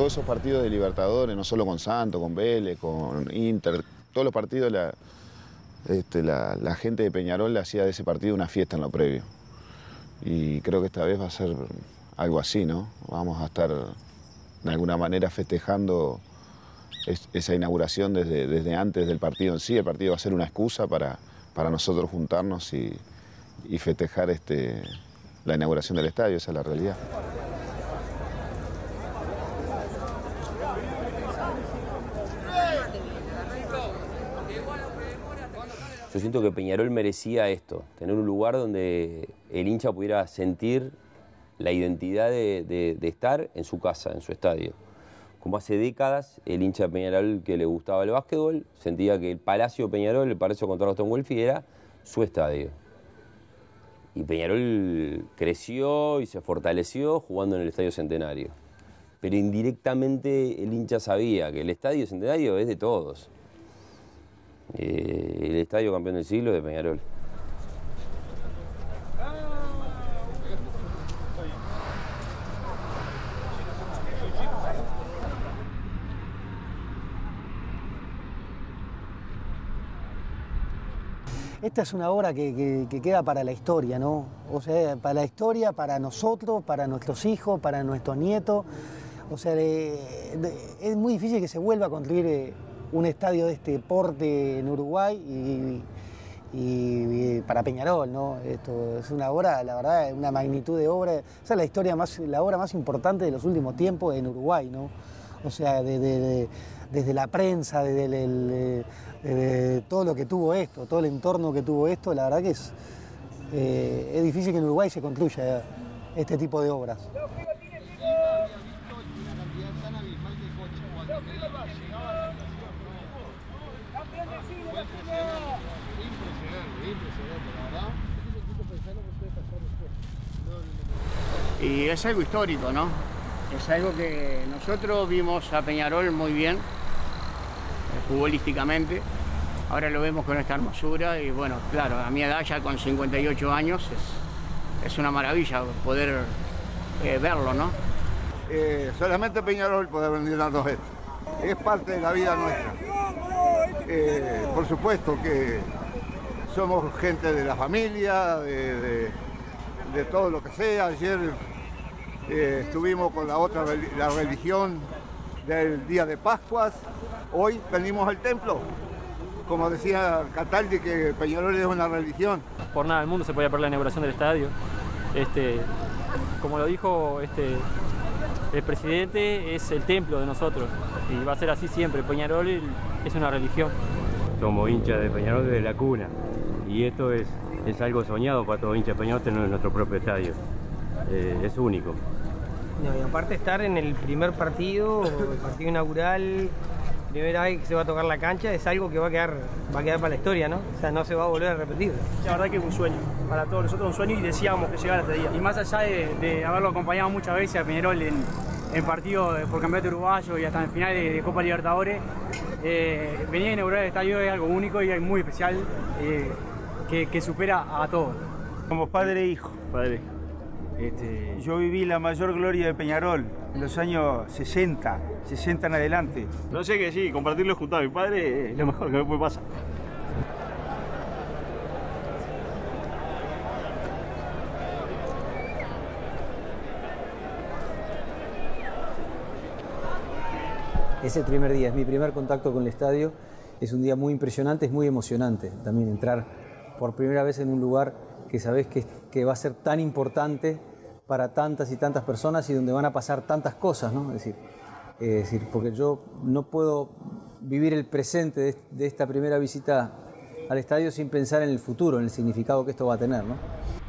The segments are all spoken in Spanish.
todos esos partidos de Libertadores, no solo con Santos, con Vélez, con Inter, todos los partidos, la gente de Peñarol le hacía de ese partido una fiesta en lo previo. Y creo que esta vez va a ser algo así, ¿no? Vamos a estar de alguna manera festejando esa inauguración desde antes del partido en sí. El partido va a ser una excusa para nosotros juntarnos y festejar la inauguración del estadio, esa es la realidad. Yo siento que Peñarol merecía esto, tener un lugar donde el hincha pudiera sentir la identidad de estar en su casa, en su estadio. Como hace décadas, el hincha de Peñarol que le gustaba el básquetbol sentía que el Palacio Peñarol, el Palacio Gonzalo Aston Welfi, era su estadio. Y Peñarol creció y se fortaleció jugando en el Estadio Centenario. Pero indirectamente el hincha sabía que el Estadio Centenario es de todos. El estadio campeón del siglo de Peñarol. Esta es una obra que queda para la historia, ¿no? O sea, para la historia, para nosotros, para nuestros hijos, para nuestros nietos. O sea, es muy difícil que se vuelva a construir un estadio de este porte en Uruguay y para Peñarol, ¿no? Esto es una obra, la verdad, una magnitud de obra. Esa es la obra más importante de los últimos tiempos en Uruguay, ¿no? O sea, desde la prensa, desde todo lo que tuvo esto, todo el entorno que tuvo esto, la verdad que es difícil que en Uruguay se construya este tipo de obras. Y es algo histórico, ¿no? Es algo que nosotros vimos a Peñarol muy bien, futbolísticamente. Ahora lo vemos con esta hermosura y bueno, claro, a mi edad ya con 58 años es una maravilla poder verlo, ¿no? Solamente Peñarol puede brindarnos esto. Es parte de la vida nuestra. Por supuesto que somos gente de la familia, de todo lo que sea. Ayer estuvimos con la religión del día de Pascuas. Hoy venimos al templo. Como decía Cataldi, que Peñarol es una religión. Por nada del mundo se podía perder la inauguración del estadio. Como lo dijo el presidente, es el templo de nosotros y va a ser así siempre. Peñarol es una religión. Somos hinchas de Peñarol desde la cuna y esto es algo soñado para todo hincha de Peñarol tener nuestro propio estadio. Es único. No, y aparte estar en el primer partido, el partido inaugural, primera vez que se va a tocar la cancha, es algo que va a quedar para la historia, ¿no? O sea, no se va a volver a repetir. La verdad que es un sueño, para todos nosotros un sueño y deseábamos que llegara este día. Y más allá de haberlo acompañado muchas veces a Peñarol en partidos por campeonato uruguayo y hasta en finales de Copa Libertadores, venir a inaugurar el estadio es algo único y es muy especial, que supera a todos. Como padre e hijo. Yo viví la mayor gloria de Peñarol en los años 60 en adelante. No sé qué sí, compartirlo junto a mi padre es lo mejor que me puede pasar. Es el primer día, es mi primer contacto con el estadio. Es un día muy impresionante, es muy emocionante también entrar por primera vez en un lugar que sabés que va a ser tan importante para tantas y tantas personas y donde van a pasar tantas cosas, ¿no? Es decir, porque yo no puedo vivir el presente de esta primera visita al estadio sin pensar en el futuro, en el significado que esto va a tener, ¿no?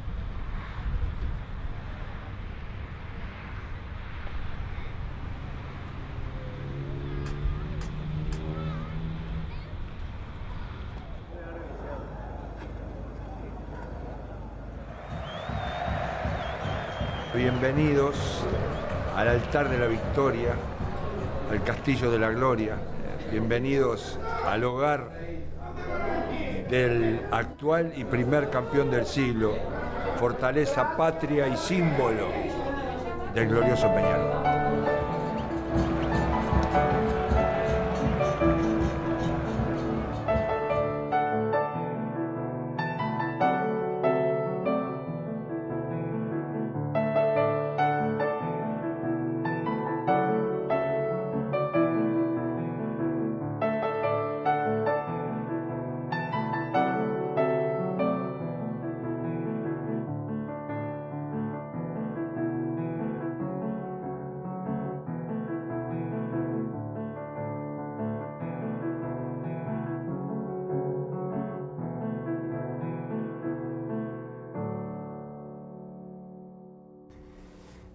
Bienvenidos al altar de la victoria, al castillo de la gloria. Bienvenidos al hogar del actual y primer campeón del siglo, fortaleza patria y símbolo del glorioso Peñarol.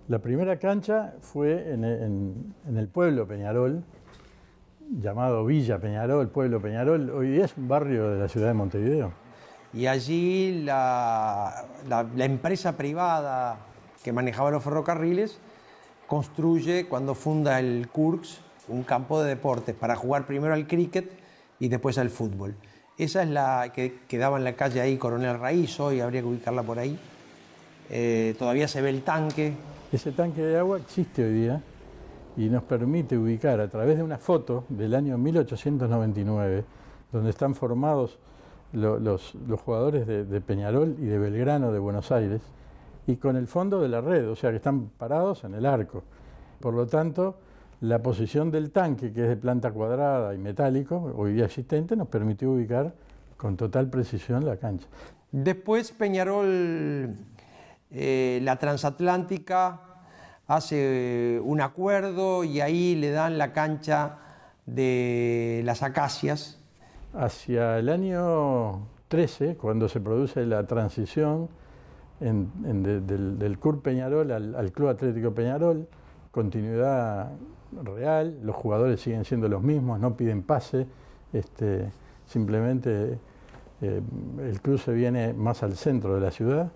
La primera cancha fue en el pueblo Peñarol, llamado Villa Peñarol, pueblo Peñarol. Hoy día es un barrio de la ciudad de Montevideo. Y allí la empresa privada que manejaba los ferrocarriles construye, cuando funda el CURCS, un campo de deportes para jugar primero al cricket y después al fútbol. Esa es la que quedaba en la calle ahí, Coronel Raíz, hoy habría que ubicarla por ahí. Todavía se ve el tanque. Ese tanque de agua existe hoy día y nos permite ubicar a través de una foto del año 1899, donde están formados los jugadores de Peñarol y de Belgrano de Buenos Aires, y con el fondo de la red, o sea que están parados en el arco. Por lo tanto, la posición del tanque, que es de planta cuadrada y metálico, hoy día existente, nos permitió ubicar con total precisión la cancha. Después Peñarol, la transatlántica, hace un acuerdo y ahí le dan la cancha de las Acacias. Hacia el año 13, cuando se produce la transición del CUR Peñarol al Club Atlético Peñarol, continuidad real, los jugadores siguen siendo los mismos, no piden pase, simplemente el club se viene más al centro de la ciudad.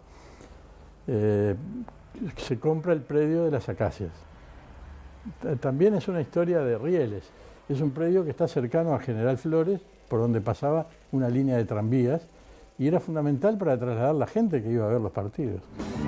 Se compra el predio de las Acacias. También es una historia de rieles. Es un predio que está cercano a General Flores, por donde pasaba una línea de tranvías, y era fundamental para trasladar la gente que iba a ver los partidos.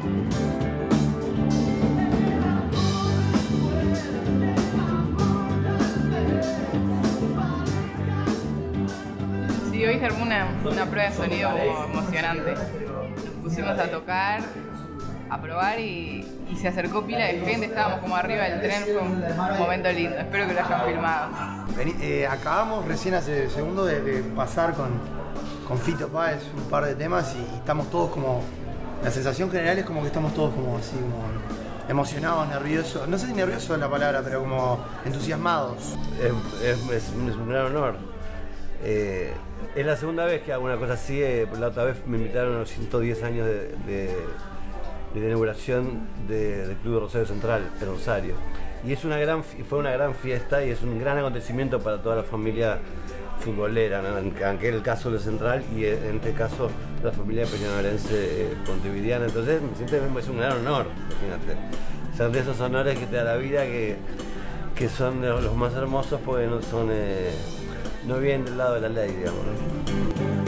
Sí, hoy se armó una prueba de sonido emocionante. Nos pusimos a tocar, a probar y se acercó pila de gente, estábamos como arriba del tren, fue un momento lindo, espero que lo hayan filmado. Acabamos recién hace segundos de pasar con Fito Páez un par de temas y estamos todos como, la sensación general es como que estamos todos como así, como emocionados, nerviosos, no sé si nervioso es la palabra, pero como entusiasmados. Es un gran honor. Es la segunda vez que hago una cosa así, la otra vez me invitaron a los 110 años de la inauguración del Club de Rosario Central, en Rosario. Y fue una gran fiesta y es un gran acontecimiento para toda la familia futbolera, ¿no? En aquel caso de Central y en este caso la familia peñarolense montevideana. Entonces me siento es un gran honor, imagínate. Son de esos honores que te da la vida que son los más hermosos porque no vienen del lado de la ley, digamos, ¿no?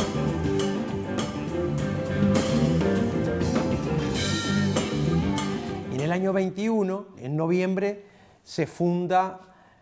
En el año 21, en noviembre, se funda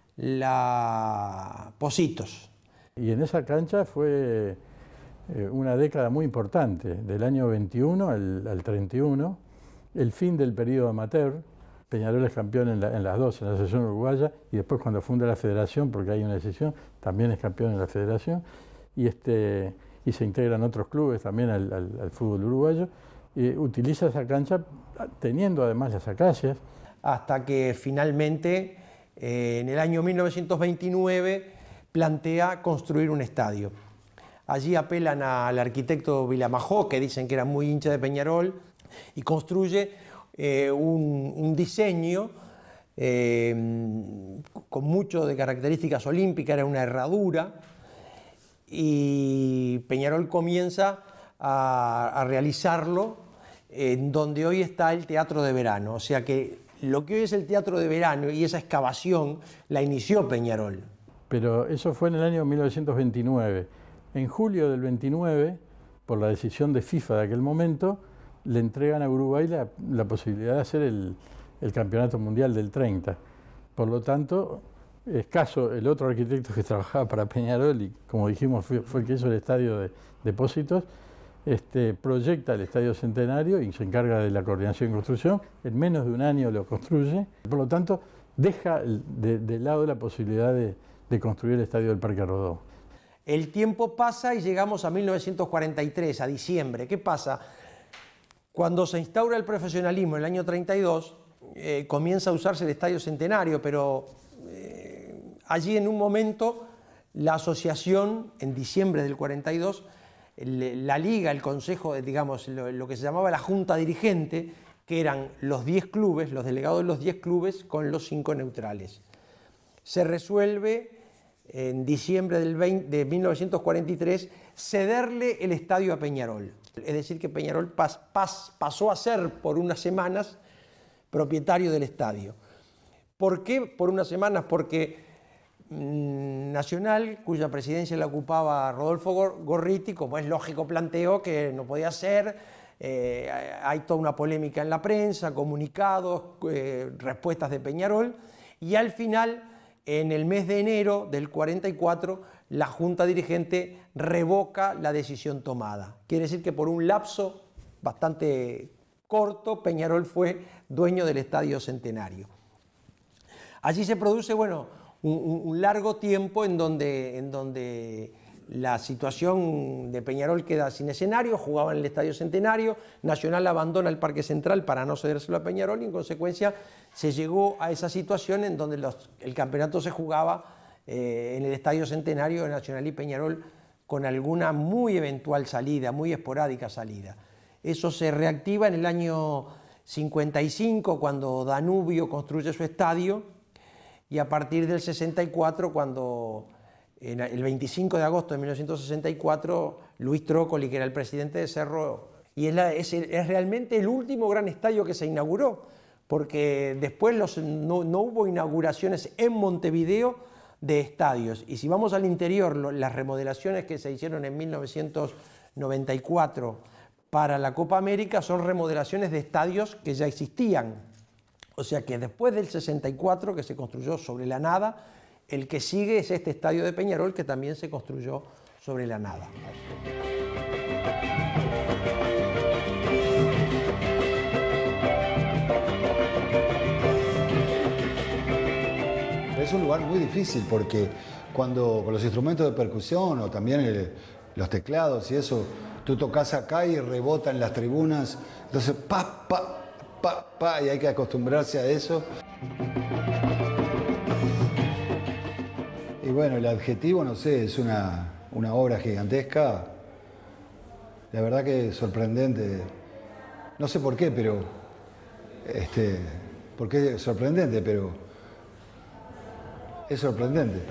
la Pocitos. Y en esa cancha fue una década muy importante, del año 21 al 31, el fin del periodo amateur. Peñarol es campeón en las dos, en la selección uruguaya, y después cuando funda la federación, porque hay una decisión, también es campeón en la federación, y se integran otros clubes también al fútbol uruguayo. Utiliza esa cancha teniendo además las Acacias. Hasta que finalmente, en el año 1929, plantea construir un estadio. Allí apelan al arquitecto Vilamajó, que dicen que era muy hincha de Peñarol, y construye un diseño con mucho de características olímpicas, era una herradura, y Peñarol comienza a realizarlo en donde hoy está el Teatro de Verano. O sea que lo que hoy es el Teatro de Verano y esa excavación la inició Peñarol. Pero eso fue en el año 1929. En julio del 29, por la decisión de FIFA de aquel momento, le entregan a Uruguay la posibilidad de hacer el Campeonato Mundial del 30. Por lo tanto, escaso el otro arquitecto que trabajaba para Peñarol y, como dijimos, fue el que hizo el estadio de Depósitos, proyecta el Estadio Centenario y se encarga de la coordinación y construcción. En menos de un año lo construye. Por lo tanto, deja de lado la posibilidad de construir el estadio del Parque Rodó. El tiempo pasa y llegamos a 1943, a diciembre. ¿Qué pasa? Cuando se instaura el profesionalismo en el año 32, comienza a usarse el Estadio Centenario, pero allí en un momento la asociación, en diciembre del 42, la liga, el consejo, digamos, lo que se llamaba la junta dirigente, que eran los 10 clubes, los delegados de los 10 clubes con los 5 neutrales. Se resuelve en diciembre de 1943 cederle el estadio a Peñarol. Es decir, que Peñarol pasó a ser por unas semanas propietario del estadio. ¿Por qué por unas semanas? Porque Nacional, cuya presidencia la ocupaba Rodolfo Gorriti, como es lógico, planteó que no podía ser. Hay toda una polémica en la prensa, comunicados, respuestas de Peñarol, y al final, en el mes de enero del 44, la Junta Dirigente revoca la decisión tomada. Quiere decir que por un lapso bastante corto, Peñarol fue dueño del Estadio Centenario. Allí se produce, bueno, un largo tiempo en donde la situación de Peñarol queda sin escenario, jugaba en el Estadio Centenario, Nacional abandona el Parque Central para no cedérselo a Peñarol y en consecuencia se llegó a esa situación en donde el campeonato se jugaba en el Estadio Centenario de Nacional y Peñarol con alguna muy eventual salida, muy esporádica salida. Eso se reactiva en el año 55 cuando Danubio construye su estadio y a partir del 64 cuando el 25 de agosto de 1964 Luis Trócoli, que era el presidente de Cerro, y es realmente el último gran estadio que se inauguró, porque después no hubo inauguraciones en Montevideo de estadios. Y si vamos al interior, las remodelaciones que se hicieron en 1994 para la Copa América son remodelaciones de estadios que ya existían. O sea que después del 64, que se construyó sobre la nada, el que sigue es este estadio de Peñarol, que también se construyó sobre la nada. Es un lugar muy difícil porque cuando con los instrumentos de percusión o también los teclados y eso, tú tocas acá y rebota en las tribunas, entonces pa, pa, pa, pa, y hay que acostumbrarse a eso. Y bueno, el adjetivo, no sé, es una obra gigantesca, la verdad que es sorprendente, no sé por qué, pero, por qué es sorprendente, pero es sorprendente.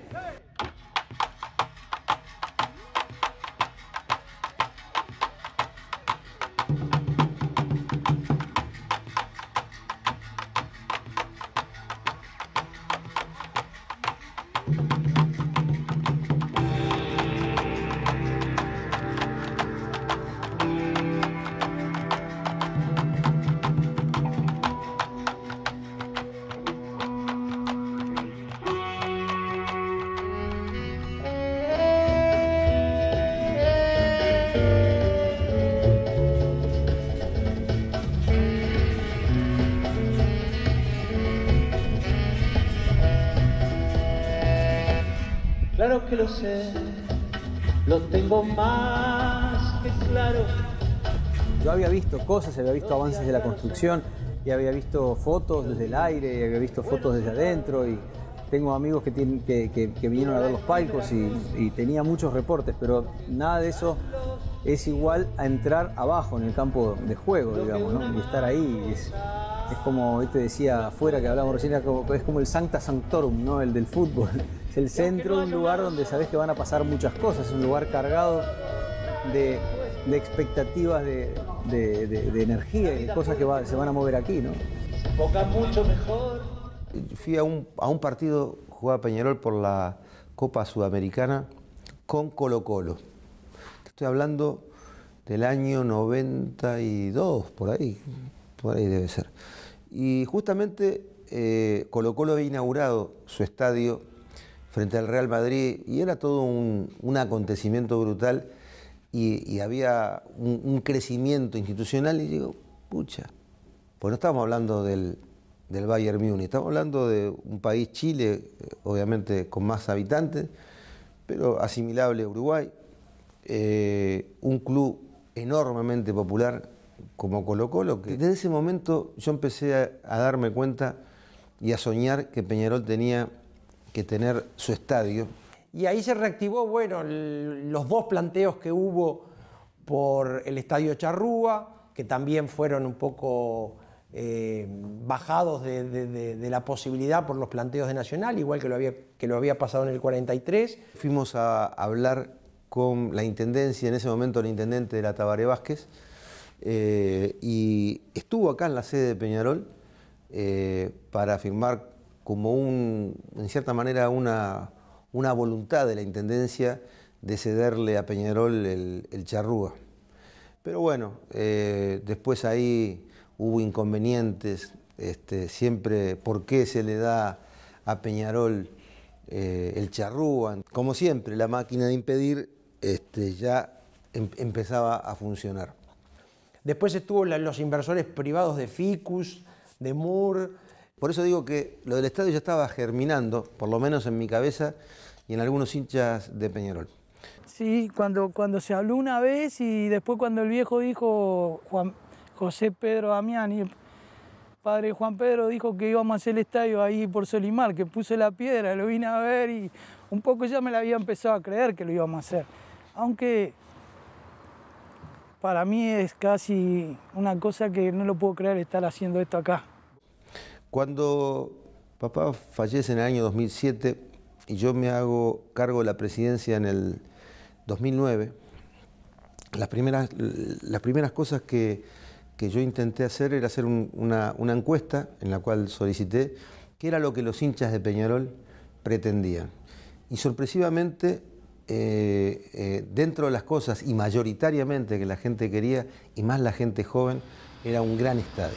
Claro que lo sé, lo tengo más que claro. Yo había visto cosas, había visto avances de la construcción y había visto fotos desde el aire y había visto fotos desde adentro y tengo amigos que vinieron a ver los palcos y tenía muchos reportes, pero nada de eso es igual a entrar abajo en el campo de juego, digamos, ¿no? Y estar ahí es como te decía afuera que hablamos recién, es como el Sancta Sanctorum, ¿no? El del fútbol. Es el centro de un lugar donde sabes que van a pasar muchas cosas, es un lugar cargado de expectativas de energía y de cosas que se van a mover aquí, ¿no? Se enfoca mucho mejor. Fui a un partido, jugaba Peñarol por la Copa Sudamericana con Colo-Colo. Estoy hablando del año 92, por ahí debe ser. Y justamente Colo-Colo había inaugurado su estadio frente al Real Madrid y era todo un acontecimiento brutal y había un crecimiento institucional y digo, pucha, pues no estamos hablando del Bayern Múnich, estamos hablando de un país, Chile, obviamente con más habitantes, pero asimilable a Uruguay, un club enormemente popular como Colo-Colo, que desde ese momento yo empecé a darme cuenta y a soñar que Peñarol tenía que tener su estadio. Y ahí se reactivó, bueno, los dos planteos que hubo por el Estadio Charrúa que también fueron un poco bajados de la posibilidad por los planteos de Nacional, igual que lo había pasado en el 43. Fuimos a hablar con la Intendencia, en ese momento el Intendente de la Tabaré Vázquez, y estuvo acá en la sede de Peñarol para firmar como en cierta manera una voluntad de la Intendencia de cederle a Peñarol el Charrúa. Pero bueno, después ahí hubo inconvenientes, siempre por qué se le da a Peñarol el Charrúa. Como siempre, la máquina de impedir ya empezaba a funcionar. Después estuvo los inversores privados de Ficus, de Moore. Por eso digo que lo del estadio ya estaba germinando, por lo menos en mi cabeza y en algunos hinchas de Peñarol. Sí, cuando se habló una vez y después cuando el viejo dijo, José Pedro Damiani, el padre Juan Pedro, dijo que íbamos a hacer el estadio ahí por Solimar, que puse la piedra, lo vine a ver y un poco ya me la había empezado a creer que lo íbamos a hacer. Aunque para mí es casi una cosa que no lo puedo creer estar haciendo esto acá. Cuando papá fallece en el año 2007 y yo me hago cargo de la presidencia en el 2009, las primeras cosas que yo intenté hacer era hacer una encuesta en la cual solicité qué era lo que los hinchas de Peñarol pretendían. Y sorpresivamente, dentro de las cosas y mayoritariamente que la gente quería, y más la gente joven, era un gran estadio.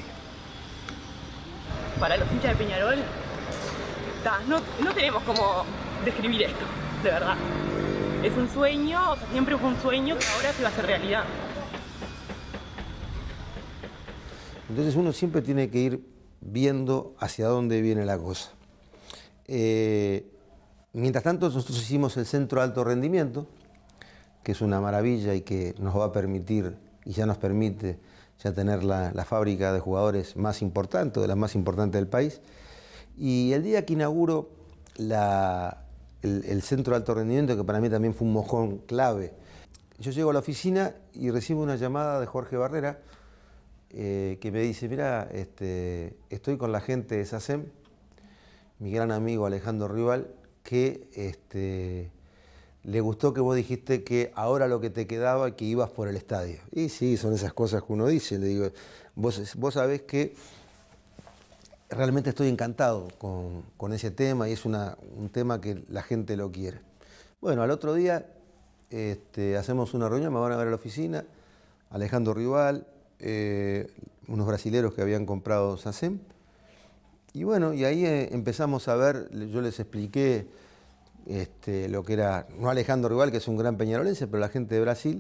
Para los hinchas de Peñarol, no tenemos cómo describir esto, de verdad. Es un sueño, o sea, siempre fue un sueño que ahora se va a hacer realidad. Entonces uno siempre tiene que ir viendo hacia dónde viene la cosa. Mientras tanto, nosotros hicimos el Centro de Alto Rendimiento, que es una maravilla y que nos va a permitir, y ya nos permite, ya tener la fábrica de jugadores más importante, de las más importantes del país. Y el día que inauguro el Centro de Alto Rendimiento, que para mí también fue un mojón clave, yo llego a la oficina y recibo una llamada de Jorge Barrera, que me dice, mira, estoy con la gente de SACEM, mi gran amigo Alejandro Rival, que le gustó que vos dijiste que ahora lo que te quedaba, que ibas por el estadio. Y sí, son esas cosas que uno dice. Le digo, vos sabés que realmente estoy encantado con ese tema y es un tema que la gente lo quiere. Bueno, al otro día hacemos una reunión, me van a ver a la oficina, Alejandro Rival, unos brasileros que habían comprado SACEM. Y bueno, y ahí empezamos a ver, yo les expliqué lo que era, no Alejandro Rival, que es un gran peñarolense, pero la gente de Brasil,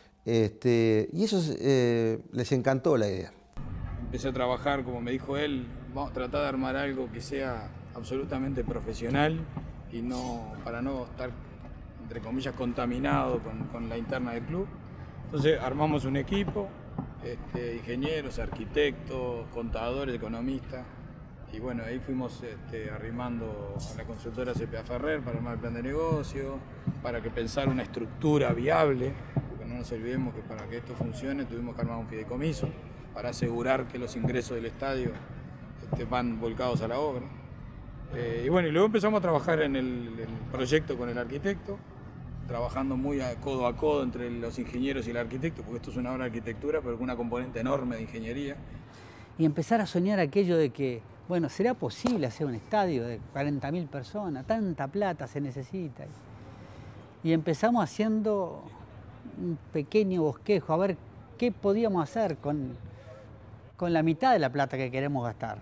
y ellos les encantó la idea. Empecé a trabajar, como me dijo él, vamos a tratar de armar algo que sea absolutamente profesional y para no estar, entre comillas, contaminado con la interna del club. Entonces armamos un equipo, ingenieros, arquitectos, contadores, economistas. Y bueno, ahí fuimos arrimando a la consultora CPA Ferrer para armar el plan de negocio, para que pensar una estructura viable, porque no nos olvidemos que para que esto funcione tuvimos que armar un fideicomiso para asegurar que los ingresos del estadio van volcados a la obra. Y bueno, y luego empezamos a trabajar en el proyecto con el arquitecto, trabajando muy codo a codo entre los ingenieros y el arquitecto, porque esto es una obra de arquitectura, pero con una componente enorme de ingeniería. Y empezar a soñar aquello de que, bueno, ¿será posible hacer un estadio de 40.000 personas? Tanta plata se necesita. Y empezamos haciendo un pequeño bosquejo, a ver qué podíamos hacer con la mitad de la plata que queremos gastar.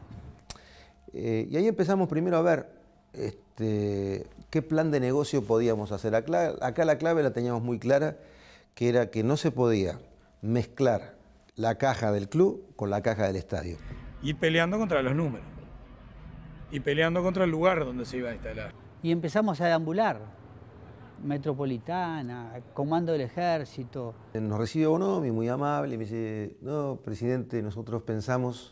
Y ahí empezamos primero a ver qué plan de negocio podíamos hacer. Acá la clave la teníamos muy clara, que era que no se podía mezclar la caja del club con la caja del estadio. Y peleando contra los números. Y peleando contra el lugar donde se iba a instalar. Y empezamos a deambular. Metropolitana, Comando del Ejército. Nos recibe Bonomi, muy amable, y me dice, no, presidente, nosotros pensamos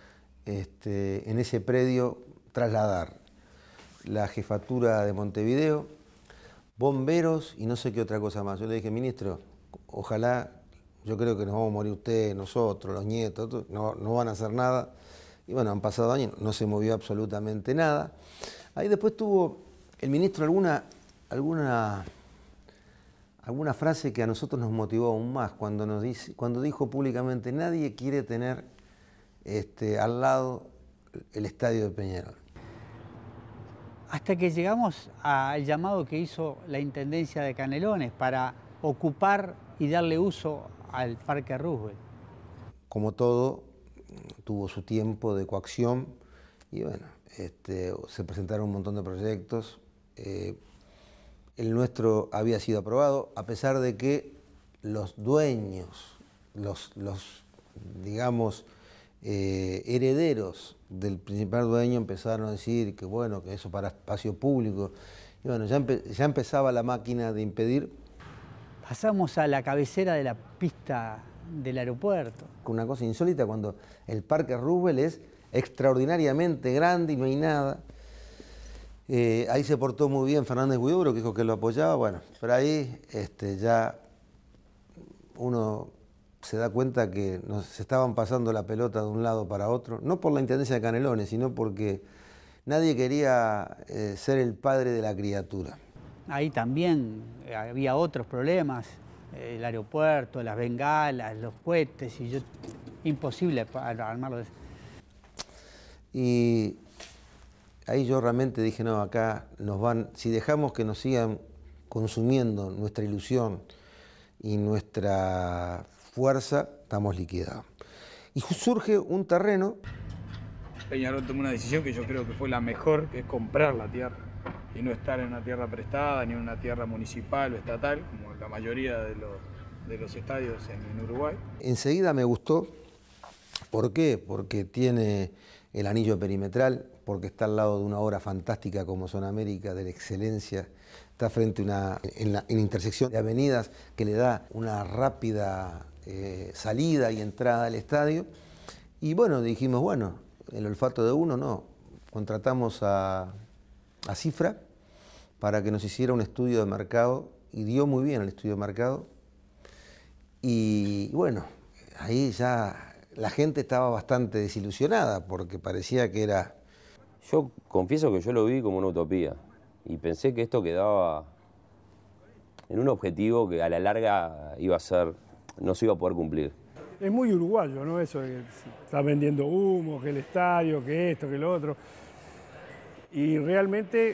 en ese predio trasladar la jefatura de Montevideo, bomberos y no sé qué otra cosa más. Yo le dije, ministro, ojalá yo creo que nos vamos a morir ustedes, nosotros, los nietos, no van a hacer nada. Y bueno, han pasado años, no se movió absolutamente nada. Ahí después tuvo el ministro alguna frase que a nosotros nos motivó aún más, cuando dijo públicamente: nadie quiere tener al lado el estadio de Peñarol. Hasta que llegamos al llamado que hizo la Intendencia de Canelones para ocupar y darle uso al Parque Roosevelt. Como todo, tuvo su tiempo de coacción y bueno, se presentaron un montón de proyectos. El nuestro había sido aprobado, a pesar de que los dueños, los digamos, herederos del principal dueño empezaron a decir que bueno, que eso para espacio público. Y bueno, ya empezaba la máquina de impedir. Pasamos a la cabecera de la pista del aeropuerto. Una cosa insólita, cuando el Parque Roosevelt es extraordinariamente grande y no hay nada. Ahí se portó muy bien Fernández Huidobro, que dijo que lo apoyaba, bueno, pero ahí ya uno se da cuenta que se estaban pasando la pelota de un lado para otro, no por la Intendencia de Canelones, sino porque nadie quería ser el padre de la criatura. Ahí también había otros problemas, el aeropuerto, las bengalas, los cohetes, imposible armarlo. Y ahí yo realmente dije, no, acá si dejamos que nos sigan consumiendo nuestra ilusión y nuestra fuerza, estamos liquidados. Y surge un terreno. Peñarol tomó una decisión que yo creo que fue la mejor, que es comprar la tierra y no estar en una tierra prestada ni en una tierra municipal o estatal, como la mayoría de los estadios en Uruguay. Enseguida me gustó. ¿Por qué? Porque tiene el anillo perimetral, porque está al lado de una obra fantástica como Zona América, de la excelencia, está frente en intersección de avenidas que le da una rápida salida y entrada al estadio. Y bueno, dijimos, bueno, el olfato de uno no, contratamos a Cifra para que nos hiciera un estudio de mercado y dio muy bien el estudio de mercado. Y bueno, ahí ya la gente estaba bastante desilusionada porque parecía que era... Yo confieso que yo lo vi como una utopía y pensé que esto quedaba en un objetivo que a la larga no se iba a poder cumplir. Es muy uruguayo, ¿no? Eso de que está vendiendo humo, que el estadio, que esto, que lo otro. Y realmente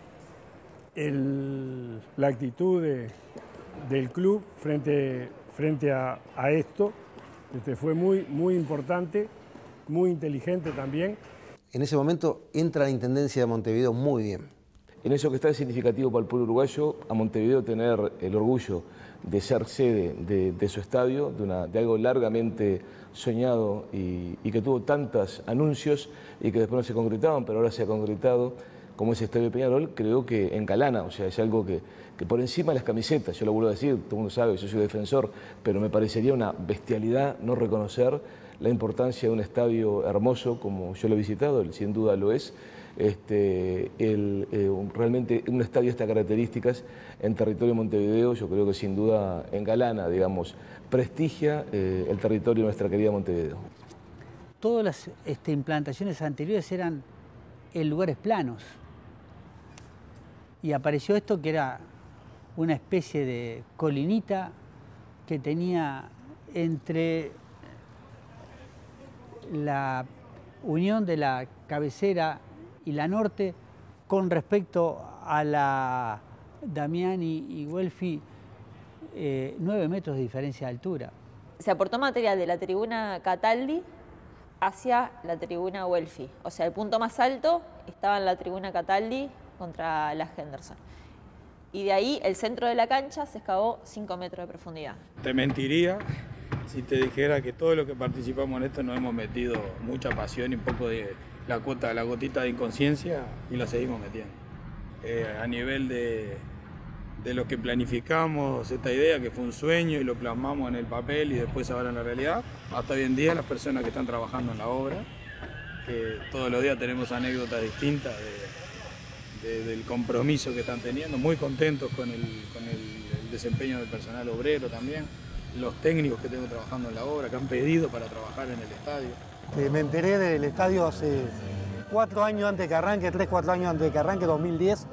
la actitud del club frente a esto fue muy importante, muy inteligente también. En ese momento entra la Intendencia de Montevideo muy bien. En eso que está significativo para el pueblo uruguayo, a Montevideo tener el orgullo de ser sede de su estadio, de algo largamente soñado y que tuvo tantos anuncios y que después no se concretaban, pero ahora se ha concretado, como ese estadio de Peñarol, creo que engalana, o sea, es algo que por encima de las camisetas, yo lo vuelvo a decir, todo el mundo sabe que yo soy defensor, pero me parecería una bestialidad no reconocer la importancia de un estadio hermoso como yo lo he visitado, él sin duda lo es, realmente un estadio de estas características en territorio de Montevideo, yo creo que sin duda engalana, digamos, prestigia el territorio de nuestra querida Montevideo. Todas las implantaciones anteriores eran en lugares planos y apareció esto que era una especie de colinita que tenía entre la unión de la cabecera y la norte con respecto a la Damiani y Welfi, 9 metros de diferencia de altura. Se aportó material de la tribuna Cataldi hacia la tribuna Welfi. O sea, el punto más alto estaba en la tribuna Cataldi contra la Henderson. Y de ahí el centro de la cancha se excavó 5 metros de profundidad. Te mentiría si te dijera que todo lo que participamos en esto nos hemos metido mucha pasión y un poco de la gotita de inconsciencia y la seguimos metiendo. A nivel de lo que planificamos, esta idea que fue un sueño y lo plasmamos en el papel y después ahora en la realidad, hasta hoy en día las personas que están trabajando en la obra, que todos los días tenemos anécdotas distintas del compromiso que están teniendo, muy contentos con el desempeño del personal obrero también. los técnicos que tengo trabajando en la obra, que han pedido para trabajar en el estadio. Me enteré del estadio hace 4 años antes que arranque, 3, 4 años antes que arranque, 2010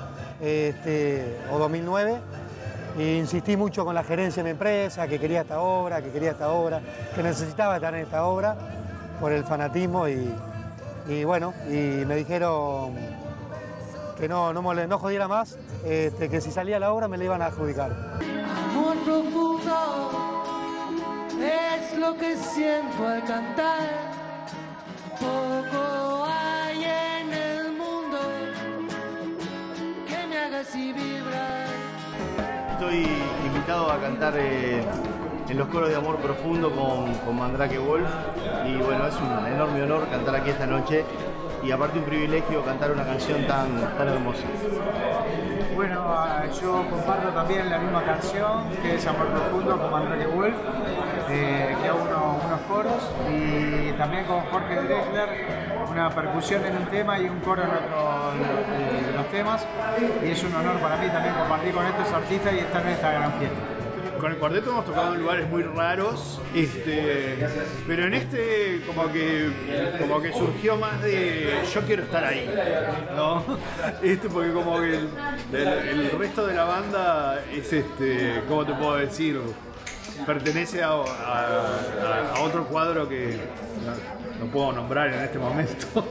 o 2009. E insistí mucho con la gerencia de mi empresa, que quería esta obra, que necesitaba estar en esta obra por el fanatismo y bueno, y me dijeron que no jodiera más, que si salía la obra me la iban a adjudicar. Amor profundo es lo que siento al cantar. Poco hay en el mundo que me haga así vibrar. Estoy invitado a cantar en los coros de Amor Profundo con Mandrake Wolf y bueno, es un enorme honor cantar aquí esta noche y aparte un privilegio cantar una canción tan hermosa. Bueno, yo comparto también la misma canción que es Amor Profundo con Mandrake Wolf, que hago unos coros y también con Jorge Drexler, una percusión en un tema y un coro en otro de los temas, y es un honor para mí también compartir con estos artistas y estar en esta gran fiesta. Con el cuarteto hemos tocado en lugares muy raros, pero en este como que surgió más de yo quiero estar ahí, ¿no? Porque como que el resto de la banda es ¿cómo te puedo decir? Pertenece a otro cuadro que no puedo nombrar en este momento.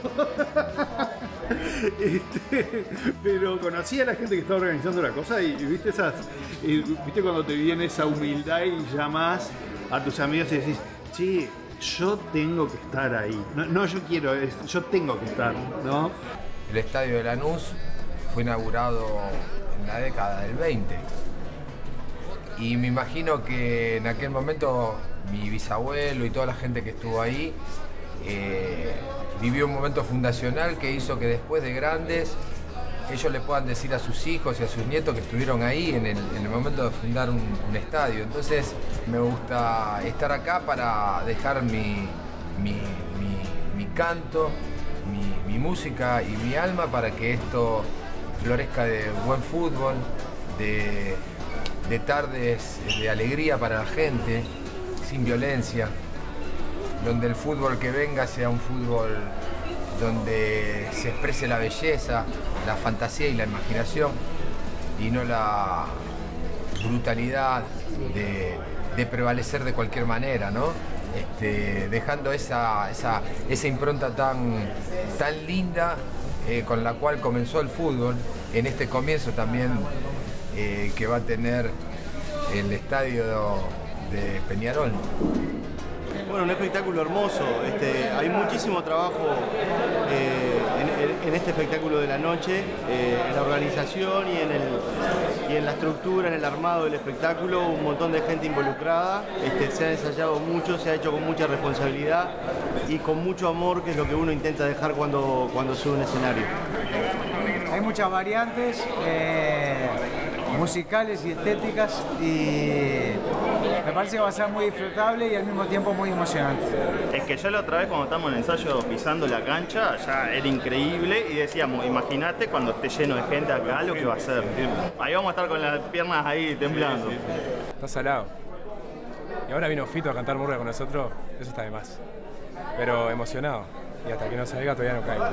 Pero conocí a la gente que estaba organizando la cosa y viste viste cuando te viene esa humildad y llamás a tus amigos y decís, che, yo tengo que estar ahí. No yo quiero, yo tengo que estar, ¿no? El estadio de Lanús fue inaugurado en la década del 20. Y me imagino que en aquel momento mi bisabuelo y toda la gente que estuvo ahí vivió un momento fundacional que hizo que después de grandes ellos le puedan decir a sus hijos y a sus nietos que estuvieron ahí en el momento de fundar un estadio. Entonces me gusta estar acá para dejar mi canto, mi música y mi alma para que esto florezca de buen fútbol, de tardes de alegría para la gente, sin violencia, donde el fútbol que venga sea un fútbol donde se exprese la belleza, la fantasía y la imaginación, y no la brutalidad de prevalecer de cualquier manera, ¿no? Dejando esa impronta tan linda con la cual comenzó el fútbol, en este comienzo también que va a tener el estadio de Peñarol. Bueno, un espectáculo hermoso. Hay muchísimo trabajo en este espectáculo de la noche, en la organización y en la estructura, en el armado del espectáculo, un montón de gente involucrada. Se ha ensayado mucho, se ha hecho con mucha responsabilidad y con mucho amor, que es lo que uno intenta dejar cuando sube a un escenario. Hay muchas variantes musicales y estéticas y me parece que va a ser muy disfrutable y al mismo tiempo muy emocionante. Es que ya la otra vez cuando estamos en el ensayo pisando la cancha ya era increíble y decíamos, imagínate cuando esté lleno de gente acá lo que va a ser. Ahí vamos a estar con las piernas ahí temblando. Está salado. Y ahora vino Fito a cantar murga con nosotros, eso está de más. Pero emocionado y hasta que no salga todavía no caigo.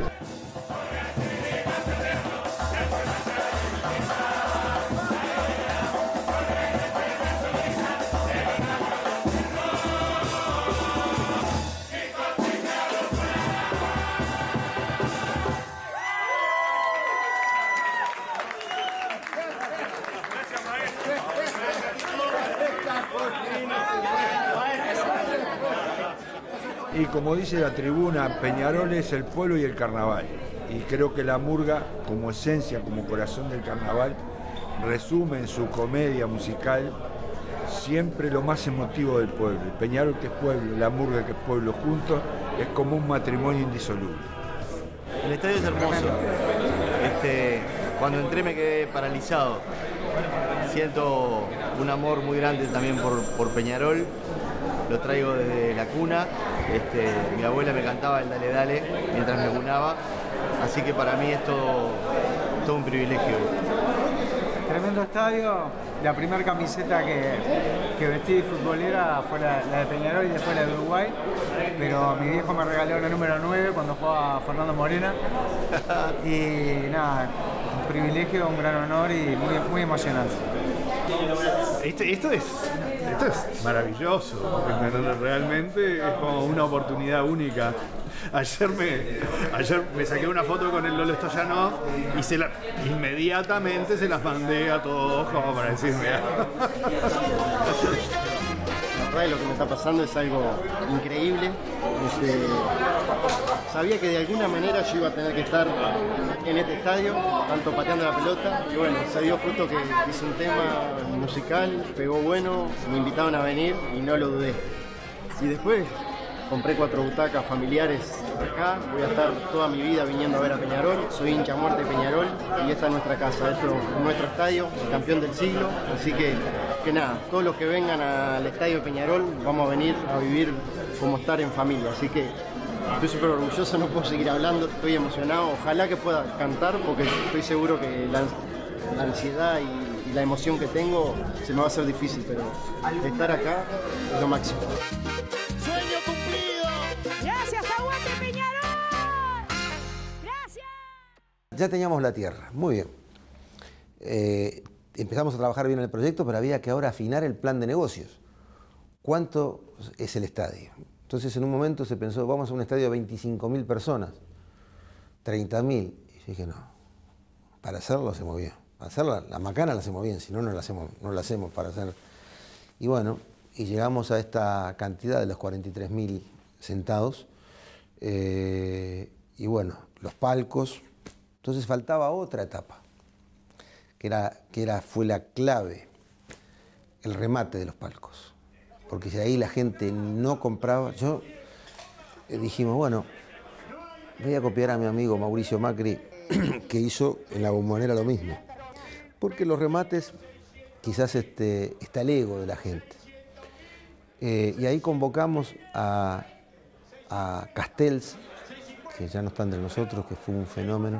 Y como dice la tribuna, Peñarol es el pueblo y el carnaval. Y creo que la murga, como esencia, como corazón del carnaval, resume en su comedia musical siempre lo más emotivo del pueblo. El Peñarol, que es pueblo, la murga, que es pueblo, juntos, es como un matrimonio indisoluble. El estadio es hermoso. Cuando entré me quedé paralizado. Siento un amor muy grande también por Peñarol. Lo traigo desde la cuna. Mi abuela me cantaba el Dale Dale mientras me cunaba. Así que para mí es todo un privilegio. tremendo estadio. La primera camiseta que vestí futbolera fue la de Peñarol y después la de Uruguay. Pero mi viejo me regaló la número 9 cuando jugaba Fernando Morena. Y nada, un privilegio, un gran honor y muy emocionante. Esto es maravilloso, realmente es como una oportunidad única. Ayer me saqué una foto con el Lolo Stoyanov y inmediatamente se las mandé a todos como para decirme. La verdad, lo que me está pasando es algo increíble. Sabía que de alguna manera yo iba a tener que estar en este estadio, tanto pateando la pelota, y bueno, se dio fruto que hice un tema musical, pegó bueno, me invitaron a venir y no lo dudé. Y después compré 4 butacas familiares acá, voy a estar toda mi vida viniendo a ver a Peñarol, soy hincha a muerte de Peñarol y esta es nuestra casa, esto es nuestro estadio, el campeón del siglo, así que nada, todos los que vengan al estadio de Peñarol vamos a venir a vivir como estar en familia, así que estoy súper orgulloso, no puedo seguir hablando, estoy emocionado, ojalá que pueda cantar porque estoy seguro que la ansiedad y la emoción que tengo se me va a hacer difícil, pero estar acá es lo máximo. ¡Sueño cumplido! ¡Gracias, aguante Peñarol! ¡Gracias! Ya teníamos la tierra, muy bien. Empezamos a trabajar bien en el proyecto, pero había que ahora afinar el plan de negocios. ¿Cuánto es el estadio? Entonces en un momento se pensó, vamos a un estadio de 25.000 personas, 30.000. Y yo dije, no, para hacerlo lo hacemos bien. Para hacer la macana la hacemos bien, si no, no la hacemos para hacer. Y bueno, y llegamos a esta cantidad de los 43.000 sentados. Y bueno, los palcos. Entonces faltaba otra etapa, fue la clave, el remate de los palcos. Porque si ahí la gente no compraba, dijimos, bueno, voy a copiar a mi amigo Mauricio Macri, que hizo en la Bombonera lo mismo. Porque los remates, quizás está el ego de la gente. Y ahí convocamos a Castells, que ya no está entre nosotros, que fue un fenómeno,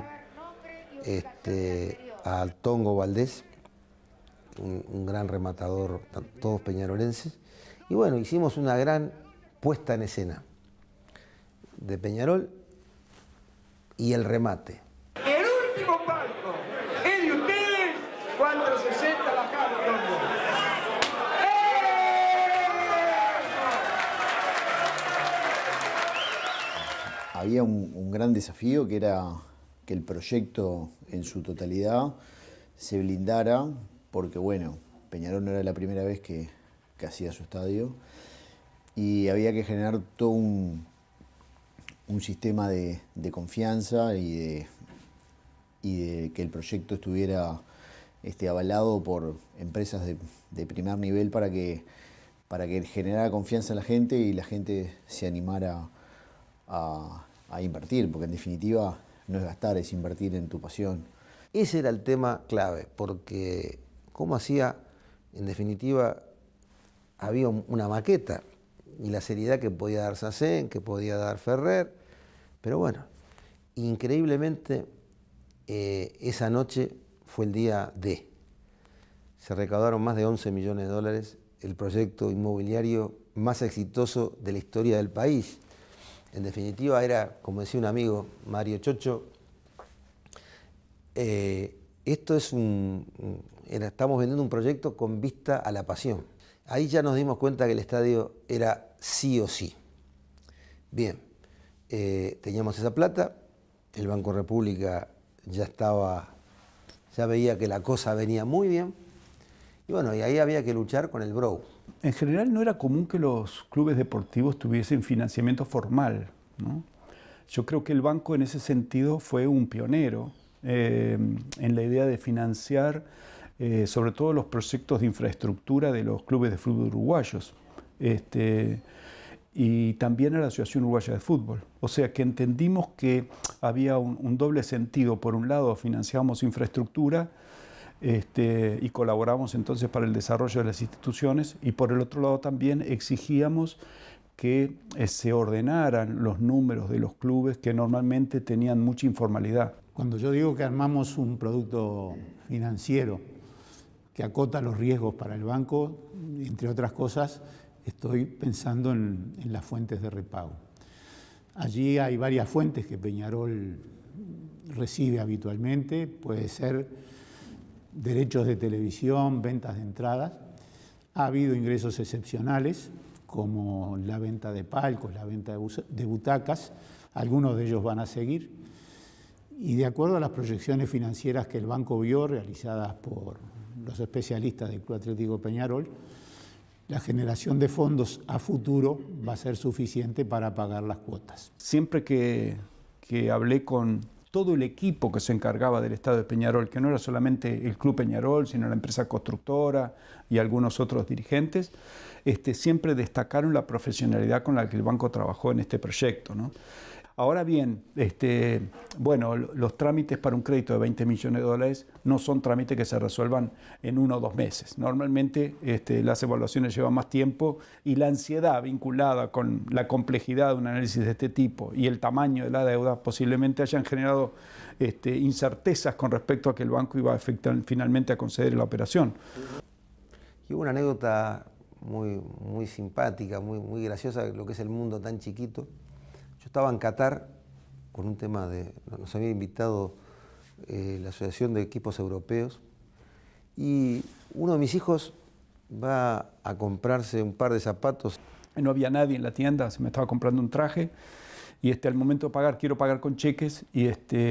al Tongo Valdés, un gran rematador, todos peñarolenses. Y bueno, hicimos una gran puesta en escena de Peñarol y el remate. El último palco es de ustedes cuando se sienta la cara. Había un gran desafío que era que el proyecto en su totalidad se blindara, porque bueno, Peñarol no era la primera vez que hacía su estadio y había que generar todo un sistema de confianza y de que el proyecto estuviera avalado por empresas de primer nivel para que generara confianza en la gente y la gente se animara a invertir, porque en definitiva no es gastar, es invertir en tu pasión. Ese era el tema clave, porque ¿cómo hacía? En definitiva, había una maqueta y la seriedad que podía dar Sacén, que podía dar Ferrer, pero bueno, increíblemente esa noche fue el día D. Se recaudaron más de 11 millones de dólares, el proyecto inmobiliario más exitoso de la historia del país. En definitiva era, como decía un amigo, Mario Chocho, esto es estamos vendiendo un proyecto con vista a la pasión. Ahí ya nos dimos cuenta que el estadio era sí o sí. Bien, teníamos esa plata, el Banco República ya veía que la cosa venía muy bien, y bueno, y ahí había que luchar con el BROW. En general no era común que los clubes deportivos tuviesen financiamiento formal, ¿no? Yo creo que el banco en ese sentido fue un pionero en la idea de financiar sobre todo los proyectos de infraestructura de los clubes de fútbol uruguayos y también a la Asociación Uruguaya de Fútbol. O sea que entendimos que había un doble sentido. Por un lado financiábamos infraestructura y colaboramos entonces para el desarrollo de las instituciones, y por el otro lado también exigíamos que se ordenaran los números de los clubes que normalmente tenían mucha informalidad. Cuando yo digo que armamos un producto financiero que acota los riesgos para el banco. Entre otras cosas, estoy pensando en las fuentes de repago. Allí hay varias fuentes que Peñarol recibe habitualmente, puede ser derechos de televisión, ventas de entradas. Ha habido ingresos excepcionales, como la venta de palcos, la venta de butacas, algunos de ellos van a seguir. Y de acuerdo a las proyecciones financieras que el banco vio, realizadas por los especialistas del Club Atlético Peñarol, la generación de fondos a futuro va a ser suficiente para pagar las cuotas. Siempre que hablé con todo el equipo que se encargaba del estadio de Peñarol, que no era solamente el Club Peñarol, sino la empresa constructora y algunos otros dirigentes, siempre destacaron la profesionalidad con la que el banco trabajó en este proyecto, ¿no? Ahora bien, bueno, los trámites para un crédito de 20 millones de dólares no son trámites que se resuelvan en 1 o 2 meses. Normalmente las evaluaciones llevan más tiempo y la ansiedad vinculada con la complejidad de un análisis de este tipo y el tamaño de la deuda posiblemente hayan generado incertezas con respecto a que el banco iba finalmente a conceder la operación. Y hubo una anécdota muy simpática, muy graciosa, lo que es el mundo tan chiquito. Yo estaba en Qatar con un tema nos había invitado la Asociación de Equipos Europeos y uno de mis hijos va a comprarse un par de zapatos. No había nadie en la tienda, se me estaba comprando un traje y al momento de pagar, quiero pagar con cheques y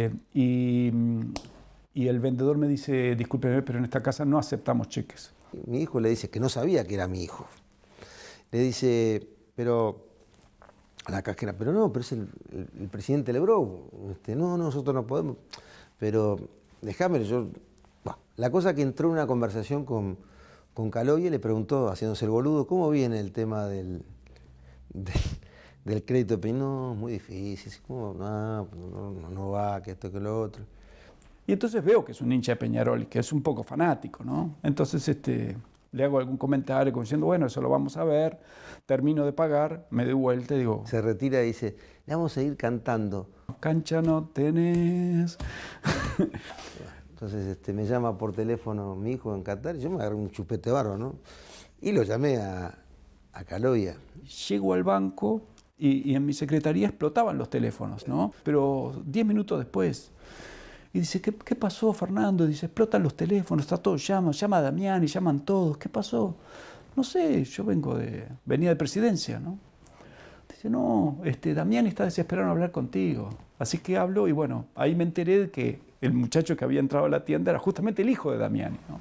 el vendedor me dice, discúlpeme, pero en esta casa no aceptamos cheques. Mi hijo le dice que no sabía que era mi hijo. Le dice, pero a la cajera, pero no, pero es el presidente Lebrou. No, nosotros no podemos. Pero déjame, la cosa que entró en una conversación con Caloye, le preguntó, haciéndose el boludo, ¿cómo viene el tema del crédito? Pero no, muy difícil, ¿cómo? No va, que esto, que lo otro. Y entonces veo que es un hincha de Peñarol y que es un poco fanático, ¿no? Entonces le hago algún comentario como diciendo, bueno, eso lo vamos a ver, termino de pagar, me doy vuelta y digo... Se retira y dice, le vamos a ir cantando. Cancha no tenés. Entonces me llama por teléfono mi hijo en Qatar y yo me agarré un chupete barro, ¿no? Y lo llamé a Caloya. Llego al banco y en mi secretaría explotaban los teléfonos, ¿no? Pero 10 minutos después... Y dice, ¿qué pasó, Fernando? Dice, explotan los teléfonos, está todo, llama a Damián y llaman todos. ¿Qué pasó? No sé, yo venía de presidencia, ¿no? Dice, no, Damián está desesperado en hablar contigo. Así que hablo y bueno, ahí me enteré de que el muchacho que había entrado a la tienda era justamente el hijo de Damián, ¿no?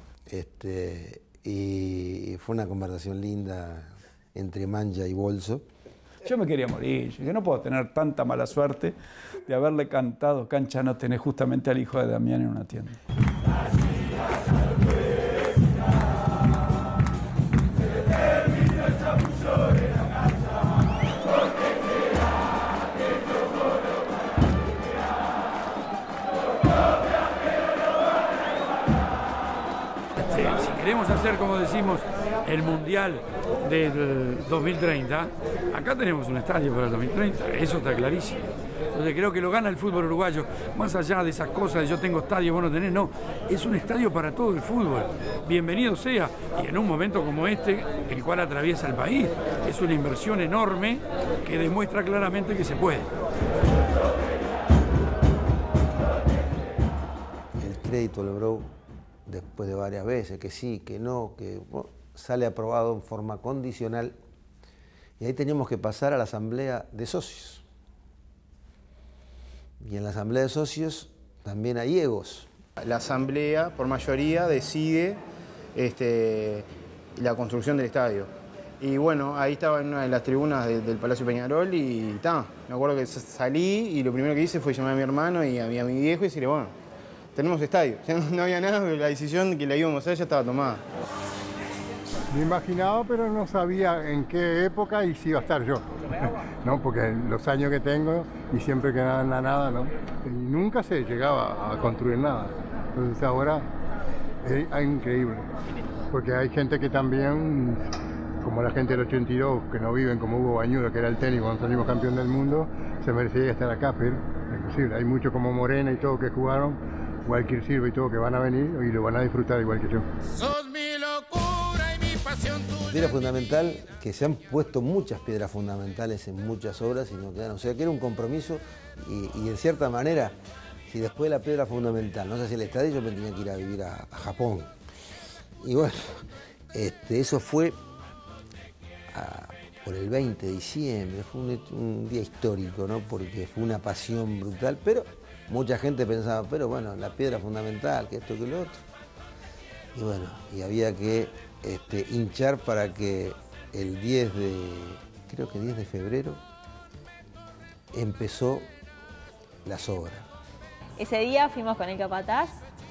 Y fue una conversación linda entre Mancha y Bolso. Yo me quería morir, yo no puedo tener tanta mala suerte de haberle cantado Cancha no tenés justamente al hijo de Damián en una tienda. Si queremos hacer, como decimos, el Mundial del 2030, acá tenemos un estadio para el 2030, eso está clarísimo. Entonces creo que lo gana el fútbol uruguayo, más allá de esas cosas de yo tengo estadio, vos no tenés, no, es un estadio para todo el fútbol, bienvenido sea, y en un momento como este, el cual atraviesa el país, es una inversión enorme que demuestra claramente que se puede. El crédito Lebrou, después de varias veces, que sí, que no, que sale aprobado en forma condicional, y ahí teníamos que pasar a la asamblea de socios. Y en la asamblea de socios también hay egos. La asamblea, por mayoría, decide la construcción del estadio. Y bueno, ahí estaba en una de las tribunas del Palacio Peñarol y me acuerdo que salí y lo primero que hice fue llamar a mi hermano y a mi viejo y decirle, bueno, tenemos estadio. Ya no había nada, pero la decisión que la íbamos a hacer ya estaba tomada. Me imaginaba, pero no sabía en qué época y si iba a estar yo. ¿No? Porque los años que tengo y siempre quedaba en la nada, ¿no? Y nunca se llegaba a construir nada. Entonces ahora es increíble. Porque hay gente que también, como la gente del 82, que no viven como Hugo Bañuelos, que era el técnico cuando salimos campeón del mundo, se merecía estar acá, pero es imposible. Hay muchos como Morena y todo que jugaron, Walker Silva y todo que van a venir y lo van a disfrutar igual que yo. piedra fundamental, que se han puesto muchas piedras fundamentales en muchas obras y no quedan, o sea que era un compromiso y en cierta manera, si después de la piedra fundamental no se hacía el estadio, yo me tenía que ir a vivir a Japón. Y bueno, eso fue por el 20 de diciembre, fue un día histórico, ¿no? Porque fue una pasión brutal, pero mucha gente pensaba, pero bueno, la piedra fundamental, que esto, que lo otro. Y bueno, y había que hinchar para que el 10 de febrero, empezó las obras. Ese día fuimos con el capataz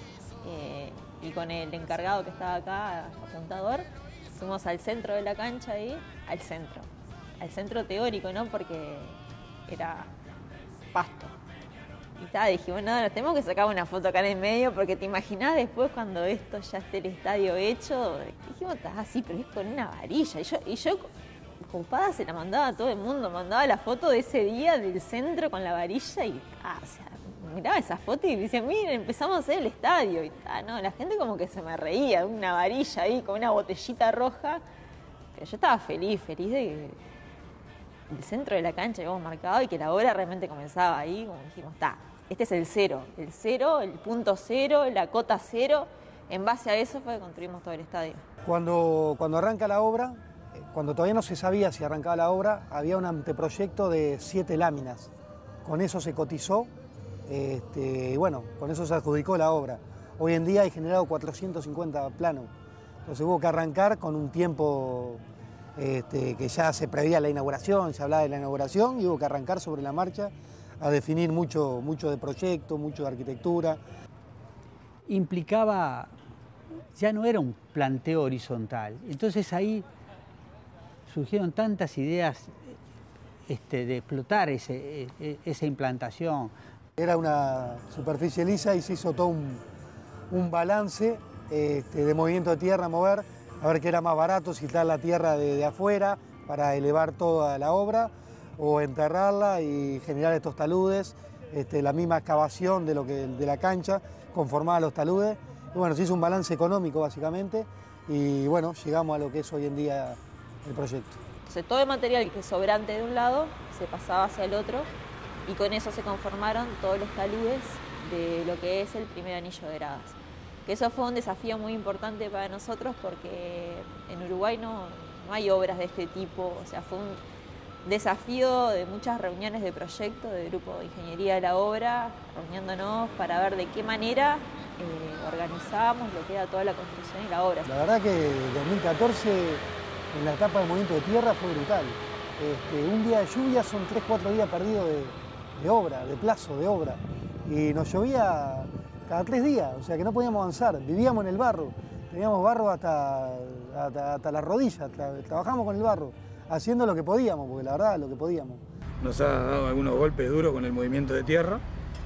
y con el encargado que estaba acá, apuntador, fuimos al centro de la cancha ahí, al centro teórico, ¿no? Porque era pasto. Y dijimos, no, nos tenemos que sacar una foto acá en el medio, porque te imaginás después cuando esto ya esté el estadio hecho. Dijimos, sí, pero es con una varilla. Y yo ocupada, se la mandaba a todo el mundo, mandaba la foto de ese día del centro con la varilla y o sea, miraba esa foto y decía, miren, empezamos a hacer el estadio. Y no, la gente como que se me reía, una varilla ahí con una botellita roja. Pero yo estaba feliz de que el centro de la cancha habíamos marcado y que la obra realmente comenzaba ahí, como dijimos, este es el cero, el punto cero, la cota cero. En base a eso fue que construimos todo el estadio. Cuando arranca la obra, cuando todavía no se sabía si arrancaba la obra, había un anteproyecto de 7 láminas. Con eso se cotizó y bueno, con eso se adjudicó la obra. Hoy en día hay generado 450 planos. Entonces hubo que arrancar con un tiempo que ya se preveía la inauguración, se hablaba de la inauguración y hubo que arrancar sobre la marcha a definir mucho de proyecto, mucho de arquitectura. Implicaba, ya no era un planteo horizontal, entonces ahí surgieron tantas ideas de explotar esa implantación. Era una superficie lisa y se hizo todo un balance de movimiento de tierra a mover, a ver qué era más barato, si quitar la tierra de afuera para elevar toda la obra o enterrarla y generar estos taludes, la misma excavación de la cancha conformaba los taludes. Y bueno, se hizo un balance económico básicamente y bueno, llegamos a lo que es hoy en día el proyecto. Entonces todo el material que es sobrante de un lado se pasaba hacia el otro y con eso se conformaron todos los taludes de lo que es el primer anillo de gradas. Que eso fue un desafío muy importante para nosotros porque en Uruguay no hay obras de este tipo, o sea, fue un desafío de muchas reuniones de proyecto, de grupo de ingeniería de la obra, reuniéndonos para ver de qué manera organizábamos lo que era toda la construcción y la obra. La verdad que 2014, en la etapa de movimiento de tierra, fue brutal. Un día de lluvia son 3-4 días perdidos de obra, de plazo de obra, y nos llovía cada 3 días, o sea que no podíamos avanzar, vivíamos en el barro, teníamos barro hasta las rodillas, trabajamos con el barro, haciendo lo que podíamos, porque la verdad lo que podíamos. Nos ha dado algunos golpes duros con el movimiento de tierra,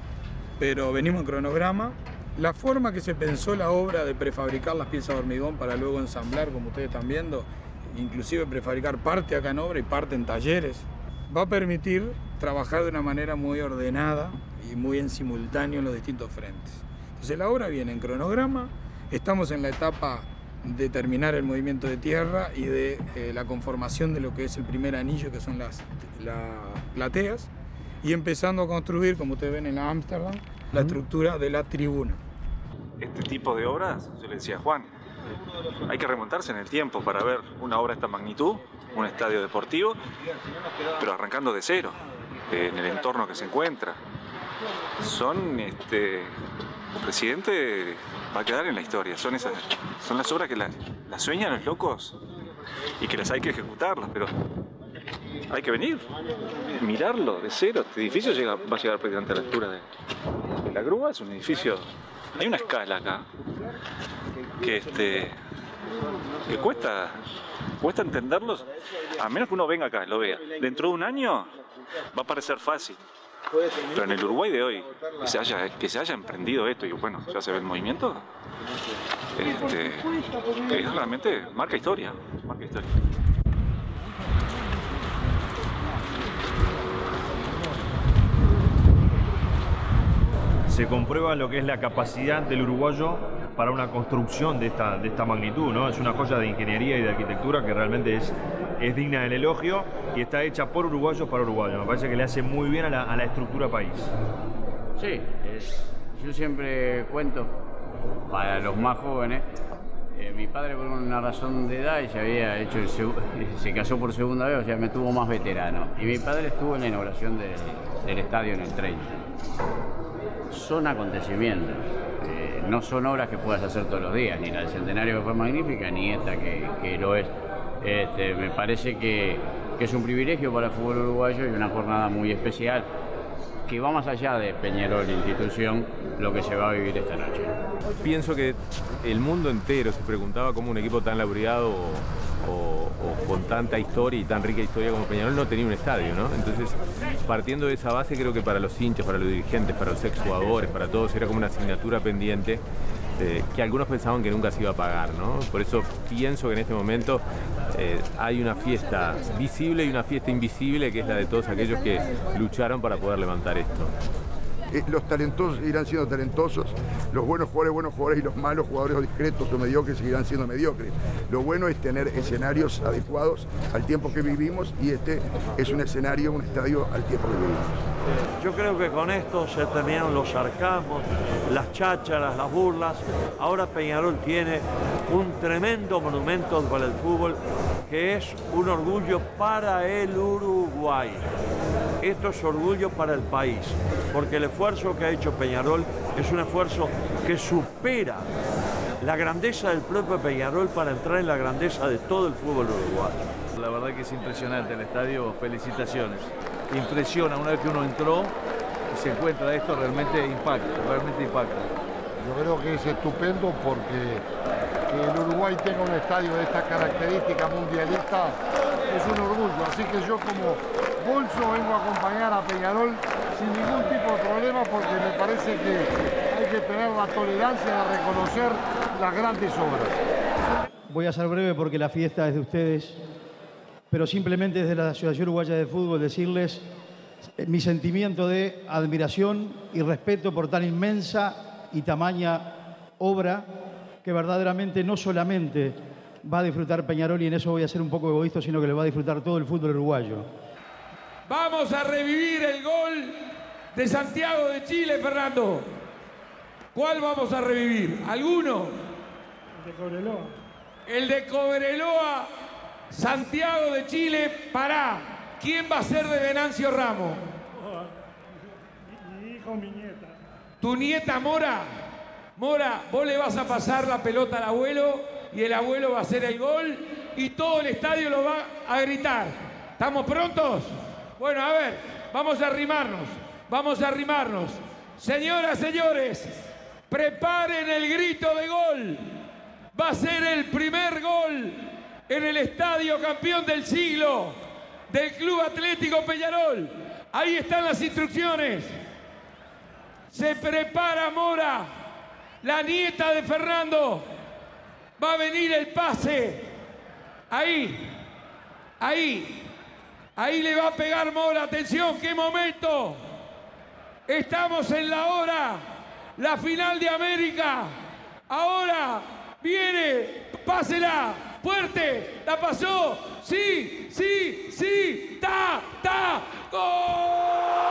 pero venimos en cronograma. La forma que se pensó la obra de prefabricar las piezas de hormigón para luego ensamblar, como ustedes están viendo, inclusive prefabricar parte acá en obra y parte en talleres, va a permitir trabajar de una manera muy ordenada y muy en simultáneo en los distintos frentes. Entonces la obra viene en cronograma, estamos en la etapa de terminar el movimiento de tierra y de la conformación de lo que es el primer anillo, que son las plateas, y empezando a construir, como ustedes ven en la Ámsterdam, la estructura de la tribuna. Este tipo de obras, yo le decía a Juan, hay que remontarse en el tiempo para ver una obra de esta magnitud, un estadio deportivo, pero arrancando de cero, en el entorno que se encuentra. El presidente va a quedar en la historia, son las obras que las sueñan los locos y que las hay que ejecutarlas, pero hay que venir, mirarlo de cero. Este edificio va a llegar prácticamente a la altura de la grúa, es un edificio, hay una escala acá que cuesta entenderlos, a menos que uno venga acá y lo vea. Dentro de un año va a parecer fácil, pero en el Uruguay de hoy, que se haya emprendido esto y bueno, ya se ve el movimiento, es realmente marca historia. Se comprueba lo que es la capacidad del uruguayo para una construcción de esta magnitud, ¿no? Es una joya de ingeniería y de arquitectura que realmente es digna del elogio y está hecha por uruguayos para uruguayos. Me parece que le hace muy bien a la estructura país. Sí, yo siempre cuento para los más jóvenes. Mi padre, por una razón de edad, ya había hecho se casó por segunda vez, o sea, me tuvo más veterano. Y mi padre estuvo en la inauguración del estadio en el 30. Son acontecimientos, no son obras que puedas hacer todos los días, ni la del Centenario, que fue magnífica, ni esta que lo es. Me parece que es un privilegio para el fútbol uruguayo y una jornada muy especial, que va más allá de Peñarol institución, lo que se va a vivir esta noche. Pienso que el mundo entero se preguntaba cómo un equipo tan laureado o con tanta historia y tan rica historia como Peñarol no tenía un estadio, ¿no? Entonces, partiendo de esa base, creo que para los hinchas, para los dirigentes, para los exjugadores, para todos, era como una asignatura pendiente que algunos pensaban que nunca se iba a pagar, ¿no? Por eso pienso que en este momento hay una fiesta visible y una fiesta invisible, que es la de todos aquellos que lucharon para poder levantar esto. Los talentosos seguirán siendo talentosos, los buenos jugadores y los malos jugadores o discretos o mediocres seguirán siendo mediocres. Lo bueno es tener escenarios adecuados al tiempo que vivimos y este es un escenario, un estadio al tiempo que vivimos. Yo creo que con esto se terminaron los sarcasmos, las chácharas, las burlas. Ahora Peñarol tiene un tremendo monumento para el fútbol que es un orgullo para el Uruguay. Esto es orgullo para el país, porque el esfuerzo que ha hecho Peñarol es un esfuerzo que supera la grandeza del propio Peñarol para entrar en la grandeza de todo el fútbol uruguayo. La verdad que es impresionante el estadio, felicitaciones. Impresiona una vez que uno entró y se encuentra esto, realmente impacta. Yo creo que es estupendo porque que el Uruguay tenga un estadio de esta característica mundialista es un orgullo. Así que yo como bolso vengo a acompañar a Peñarol sin ningún tipo de problema porque me parece que hay que tener la tolerancia de reconocer las grandes obras. Voy a ser breve porque la fiesta es de ustedes, pero simplemente desde la Asociación Uruguaya de Fútbol decirles mi sentimiento de admiración y respeto por tan inmensa y tamaña obra que verdaderamente no solamente va a disfrutar Peñarol, y en eso voy a ser un poco egoísta, sino que le va a disfrutar todo el fútbol uruguayo. Vamos a revivir el gol de Santiago de Chile, Fernando. ¿Cuál vamos a revivir? ¿Alguno? El de Cobreloa. El de Cobreloa, Santiago de Chile, pará. ¿Quién va a ser de Venancio Ramos? Mi hijo, mi nieta. ¿Tu nieta Mora? Mora, vos le vas a pasar la pelota al abuelo y el abuelo va a hacer el gol y todo el estadio lo va a gritar. ¿Estamos prontos? Bueno, a ver, vamos a arrimarnos. Señoras, señores, preparen el grito de gol. Va a ser el primer gol en el estadio campeón del siglo del Club Atlético Peñarol. Ahí están las instrucciones. Se prepara Mora, la nieta de Fernando. Va a venir el pase. Ahí le va a pegar Mora. Atención, qué momento. Estamos en la hora. La final de América. Ahora viene. Pásela. Fuerte. La pasó. Sí. ¡Ta! ¡Gol!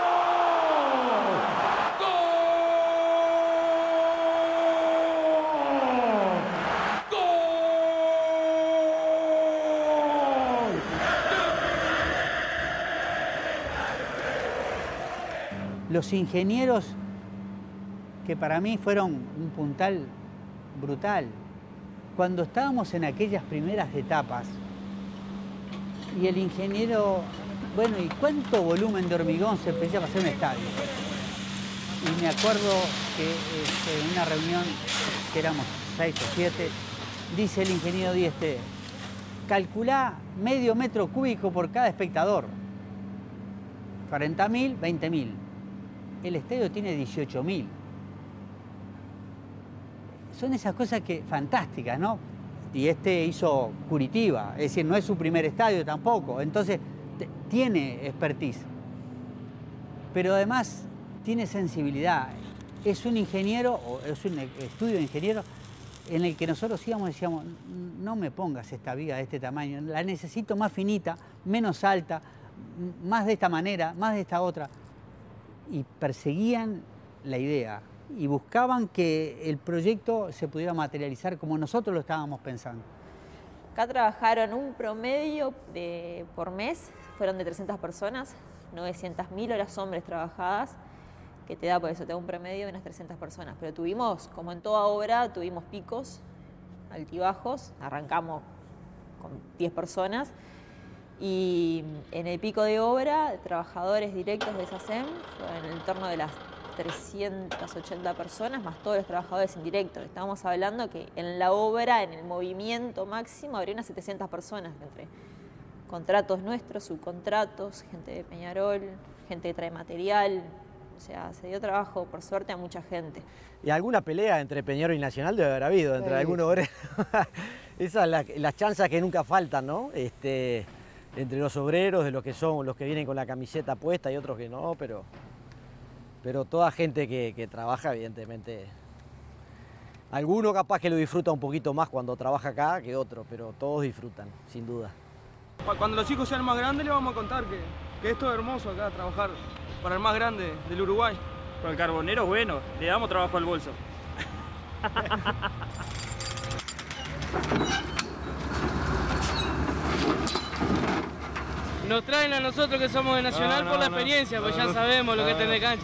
Los ingenieros, que para mí fueron un puntal brutal, cuando estábamos en aquellas primeras etapas, y el ingeniero, bueno, ¿y cuánto volumen de hormigón se pedía para hacer un estadio? Y me acuerdo que en una reunión, que éramos 6 o 7, dice el ingeniero Dieste, calculá medio metro cúbico por cada espectador. 40.000, 20.000. El estadio tiene 18.000. Son esas cosas que fantásticas, ¿no? Y hizo Curitiba, es decir, no es su primer estadio tampoco, entonces tiene expertise. Pero además tiene sensibilidad. Es un ingeniero, o es un estudio de ingeniero en el que nosotros íbamos y decíamos, no me pongas esta viga de este tamaño, la necesito más finita, menos alta, más de esta manera, más de esta otra. Y perseguían la idea y buscaban que el proyecto se pudiera materializar como nosotros lo estábamos pensando. Acá trabajaron un promedio por mes, fueron de 300 personas, 900.000 horas hombres trabajadas, que te da por eso, te da un promedio de unas 300 personas. Pero tuvimos, como en toda obra, tuvimos picos, altibajos, arrancamos con 10 personas y en el pico de obra, trabajadores directos de SACEM, en el entorno de las 380 personas, más todos los trabajadores indirectos. Estamos hablando que en la obra, en el movimiento máximo, habría unas 700 personas entre contratos nuestros, subcontratos, gente de Peñarol, gente que trae material. O sea, se dio trabajo, por suerte, a mucha gente. Y alguna pelea entre Peñarol y Nacional debe haber habido, entre algunos obreros. Esas las chanzas que nunca faltan, ¿no? Entre los obreros, de los que vienen con la camiseta puesta y otros que no, pero toda gente que trabaja, evidentemente. Alguno capaz que lo disfruta un poquito más cuando trabaja acá que otro, pero todos disfrutan, sin duda. Cuando los chicos sean más grandes les vamos a contar que esto es hermoso acá, trabajar para el más grande del Uruguay. Con el carbonero es bueno, le damos trabajo al bolso. Nos traen a nosotros que somos de Nacional por la experiencia, pues ya sabemos lo que es tener cancha.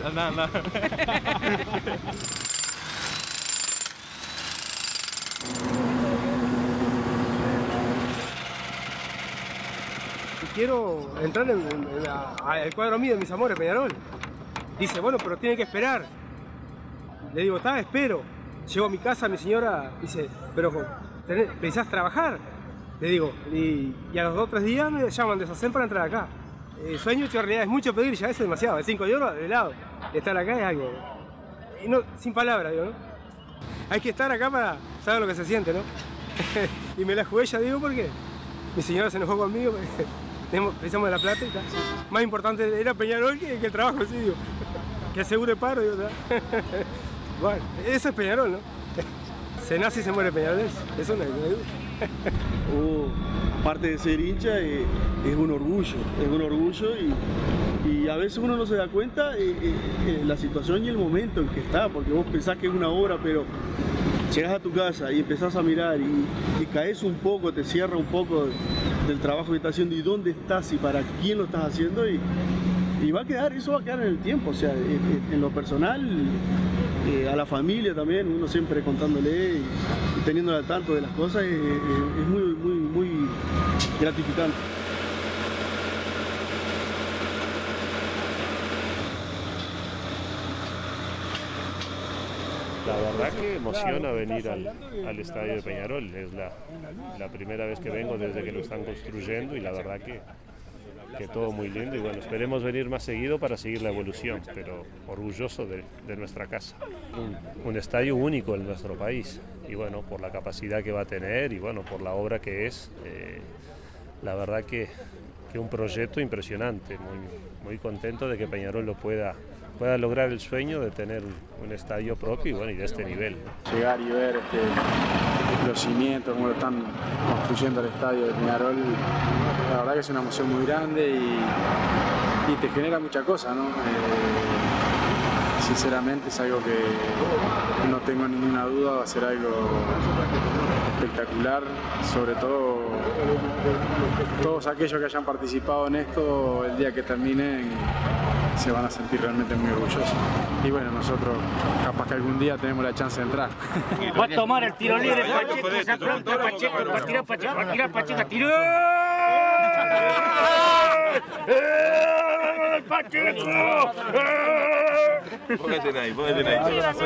Quiero entrar al cuadro mío de mis amores, Peñarol. Dice, bueno, pero tiene que esperar. Le digo, espero. Llego a mi casa, mi señora dice, pero ¿pensás trabajar? Le digo, y a los 2 o 3 días me llaman de SACEM para entrar acá. Sueño hecho realidad, es mucho pedir, ya es demasiado. De 5 euros de lado. Estar acá es algo. Y no, sin palabras, digo, ¿no? Hay que estar acá para saber lo que se siente, ¿no? Y me la jugué, ya digo, porque mi señora se enojó conmigo. Precisamos de la plata y tal. Más importante era Peñarol que el trabajo, sí, digo. Que asegure el paro, digo, bueno, eso es Peñarol, ¿no? Se nace y se muere Peñarol, eso no hay duda. Aparte de ser hincha, es un orgullo y a veces uno no se da cuenta la situación y el momento en que está, porque vos pensás que es una obra, pero llegas a tu casa y empezás a mirar y caes un poco, te cierra un poco del trabajo que estás haciendo y dónde estás y para quién lo estás haciendo y eso va a quedar en el tiempo, o sea, en lo personal, a la familia también, uno siempre contándole y teniéndole al tanto de las cosas, es muy gratificante. La verdad que emociona venir al estadio de Peñarol, es la primera vez que vengo desde que lo están construyendo y la verdad que todo muy lindo y bueno, esperemos venir más seguido para seguir la evolución, pero orgulloso de nuestra casa. Un estadio único en nuestro país y bueno, por la capacidad que va a tener y bueno, por la obra que es, la verdad que un proyecto impresionante, muy contento de que Peñarol lo pueda lograr el sueño de tener un estadio propio y bueno, y de este nivel. Llegar y ver los cimientos, cómo lo están construyendo el estadio de Peñarol, la verdad que es una emoción muy grande y te genera muchas cosas, ¿no? Sinceramente es algo que no tengo ninguna duda, va a ser algo espectacular, sobre todo todos aquellos que hayan participado en esto, el día que terminen se van a sentir realmente muy orgullosos. Y bueno, nosotros capaz que algún día tenemos la chance de entrar. Va a tomar el tiro libre Pacheco, se afronta Pacheco, va a tirar Pacheco, tiró. ¡Pacheco! Póngase ahí.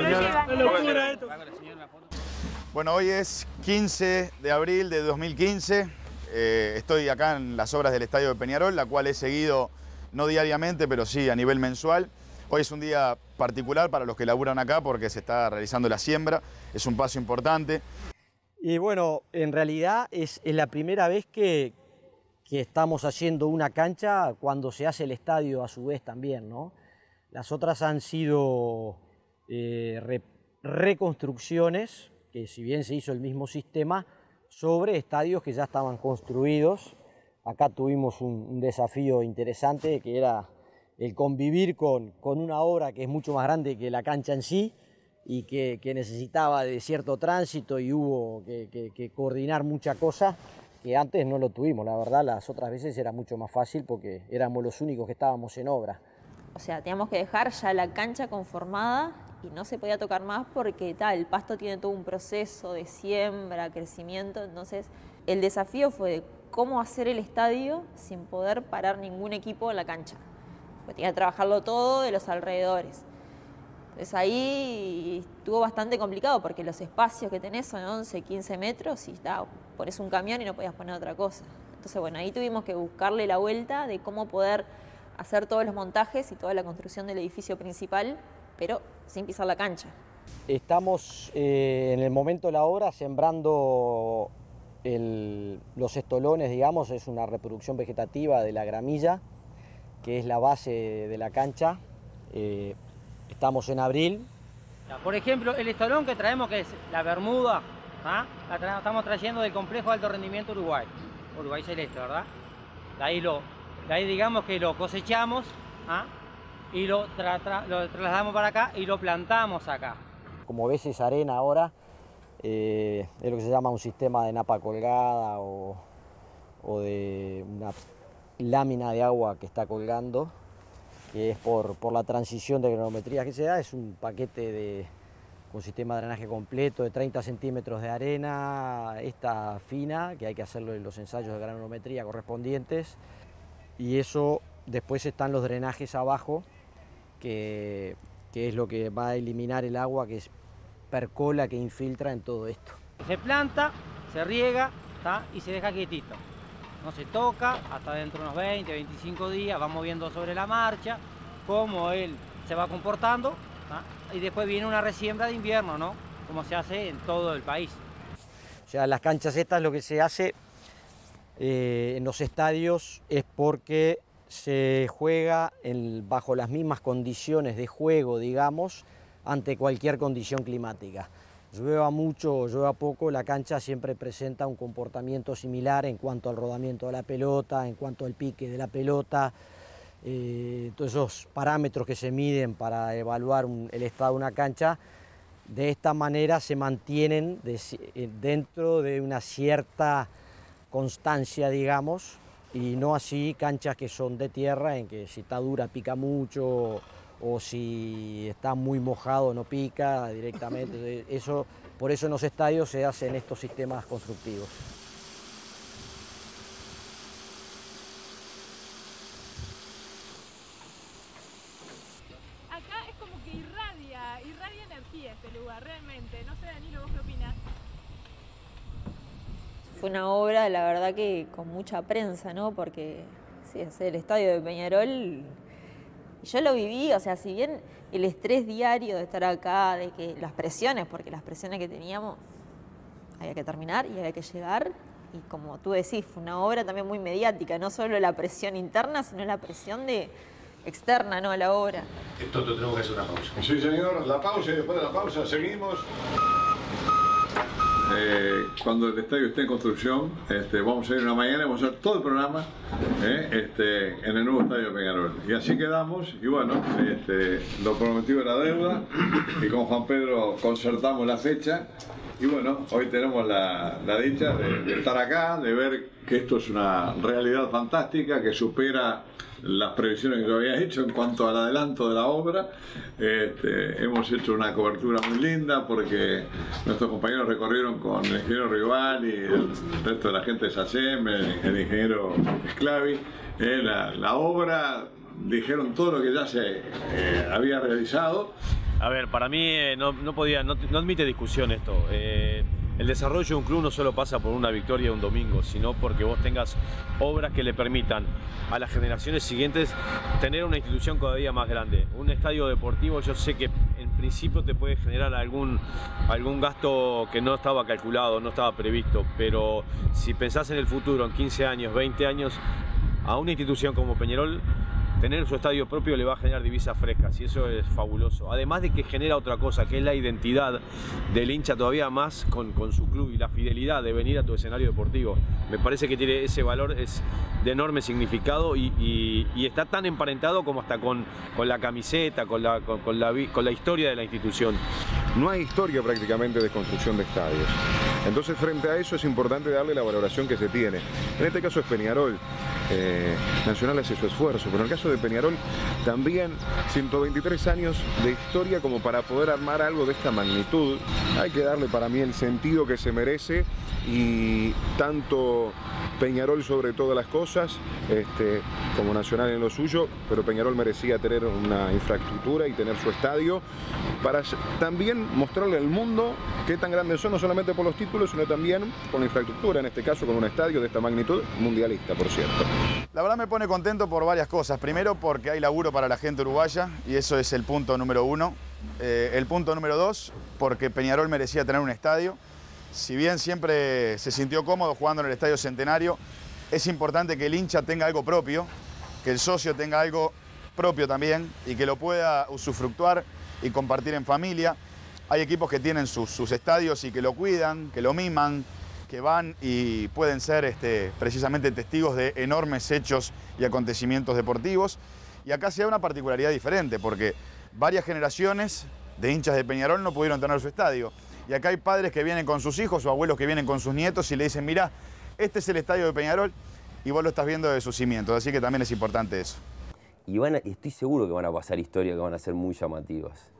Bueno, hoy es 15 de abril de 2015. Estoy acá en las obras del Estadio de Peñarol, la cual he seguido no diariamente, pero sí a nivel mensual. Hoy es un día particular para los que laburan acá porque se está realizando la siembra, es un paso importante. Y bueno, en realidad es la primera vez que estamos haciendo una cancha cuando se hace el estadio a su vez también, ¿no? Las otras han sido reconstrucciones que si bien se hizo el mismo sistema, sobre estadios que ya estaban construidos. Acá tuvimos un desafío interesante, que era el convivir con una obra que es mucho más grande que la cancha en sí, y que necesitaba de cierto tránsito, y hubo que coordinar muchas cosas que antes no lo tuvimos. La verdad, las otras veces era mucho más fácil porque éramos los únicos que estábamos en obra. O sea, teníamos que dejar ya la cancha conformada y no se podía tocar más porque el pasto tiene todo un proceso de siembra, crecimiento. Entonces, el desafío fue cómo hacer el estadio sin poder parar ningún equipo en la cancha. Pues tenía que trabajarlo todo de los alrededores. Entonces ahí estuvo bastante complicado porque los espacios que tenés son 11, 15 metros y pones un camión y no podías poner otra cosa. Entonces bueno, ahí tuvimos que buscarle la vuelta de cómo poder hacer todos los montajes y toda la construcción del edificio principal, pero sin pisar la cancha. Estamos en el momento de la obra sembrando los estolones, digamos, es una reproducción vegetativa de la gramilla, que es la base de la cancha. Estamos en abril. Por ejemplo, el estolón que traemos, que es la bermuda, la estamos trayendo del complejo de alto rendimiento Uruguay Celeste, ¿verdad? De ahí digamos que lo cosechamos y lo trasladamos para acá y lo plantamos acá. Como ves, es arena ahora, es lo que se llama un sistema de napa colgada o de una lámina de agua que está colgando, que es por la transición de granometrías que se da. Es un paquete con sistema de drenaje completo de 30 centímetros de arena, esta fina, que hay que hacerlo en los ensayos de granometría correspondientes, y eso después están los drenajes abajo, que es lo que va a eliminar el agua que percola, que infiltra en todo esto. Se planta, se riega y se deja quietito. No se toca hasta dentro de unos 20, 25 días, vamos viendo sobre la marcha cómo él se va comportando, y después viene una resiembra de invierno, ¿no? Como se hace en todo el país. O sea, las canchas estas, lo que se hace en los estadios es porque se juega bajo las mismas condiciones de juego, digamos, ante cualquier condición climática. Llueva mucho o llueva poco, la cancha siempre presenta un comportamiento similar en cuanto al rodamiento de la pelota, en cuanto al pique de la pelota. Todos esos parámetros que se miden para evaluar el estado de una cancha, de esta manera se mantienen dentro de una cierta constancia, digamos, y no así canchas que son de tierra, en que si está dura pica mucho, o si está muy mojado no pica directamente. Por eso en los estadios se hacen estos sistemas constructivos. Acá es como que irradia energía este lugar, realmente. No sé, Danilo, ¿vos qué opinás? Fue una obra, la verdad, que con mucha prensa, ¿no? Porque sí, es el estadio de Peñarol. Yo lo viví, o sea, si bien el estrés diario de estar acá, de que las presiones, porque las presiones que teníamos, había que terminar y había que llegar, y como tú decís, fue una obra también muy mediática, no solo la presión interna, sino la presión externa, ¿no?, a la obra. Entonces tenemos que hacer una pausa. Sí, señor, la pausa, y después de la pausa seguimos. Cuando el estadio esté en construcción, vamos a ir una mañana y vamos a hacer todo el programa en el nuevo estadio de Peñarol. Y así quedamos, y bueno, lo prometido era deuda, y con Juan Pedro concertamos la fecha, y bueno, hoy tenemos la dicha de estar acá, de ver que esto es una realidad fantástica, que supera las previsiones que yo había hecho en cuanto al adelanto de la obra. Hemos hecho una cobertura muy linda porque nuestros compañeros recorrieron con el ingeniero Rival y el resto de la gente de SACEM, el ingeniero Sclavi, la obra, dijeron todo lo que ya se había realizado. A ver, para mí no admite discusión esto. El desarrollo de un club no solo pasa por una victoria un domingo, sino porque vos tengas obras que le permitan a las generaciones siguientes tener una institución cada día más grande. Un estadio deportivo, yo sé que en principio te puede generar algún gasto que no estaba calculado, no estaba previsto, pero si pensás en el futuro, en 15 años, 20 años, a una institución como Peñarol tener su estadio propio le va a generar divisas frescas y eso es fabuloso. Además de que genera otra cosa, que es la identidad del hincha todavía más con su club y la fidelidad de venir a tu escenario deportivo. Me parece que tiene ese valor, es de enorme significado y está tan emparentado como hasta con la camiseta, con la historia de la institución. No hay historia prácticamente de construcción de estadios. Entonces, frente a eso es importante darle la valoración que se tiene. En este caso es Peñarol. Nacional hace su esfuerzo, pero en el caso de Peñarol también 123 años de historia como para poder armar algo de esta magnitud. Hay que darle para mí el sentido que se merece y tanto Peñarol sobre todas las cosas, como Nacional en lo suyo, pero Peñarol merecía tener una infraestructura y tener su estadio para también mostrarle al mundo qué tan grandes son, no solamente por los títulos, sino también con la infraestructura, en este caso con un estadio de esta magnitud, mundialista, por cierto. La verdad me pone contento por varias cosas. Primero porque hay laburo para la gente uruguaya y eso es el punto número uno. El punto número dos, porque Peñarol merecía tener un estadio. Si bien siempre se sintió cómodo jugando en el Estadio Centenario, es importante que el hincha tenga algo propio, que el socio tenga algo propio también y que lo pueda usufructuar y compartir en familia. Hay equipos que tienen sus estadios y que lo cuidan, que lo miman, que van y pueden ser precisamente testigos de enormes hechos y acontecimientos deportivos. Y acá se da una particularidad diferente, porque varias generaciones de hinchas de Peñarol no pudieron tener su estadio. Y acá hay padres que vienen con sus hijos o abuelos que vienen con sus nietos y le dicen, mirá, este es el estadio de Peñarol y vos lo estás viendo de sus cimientos. Así que también es importante eso. Y estoy seguro que van a pasar historias que van a ser muy llamativas.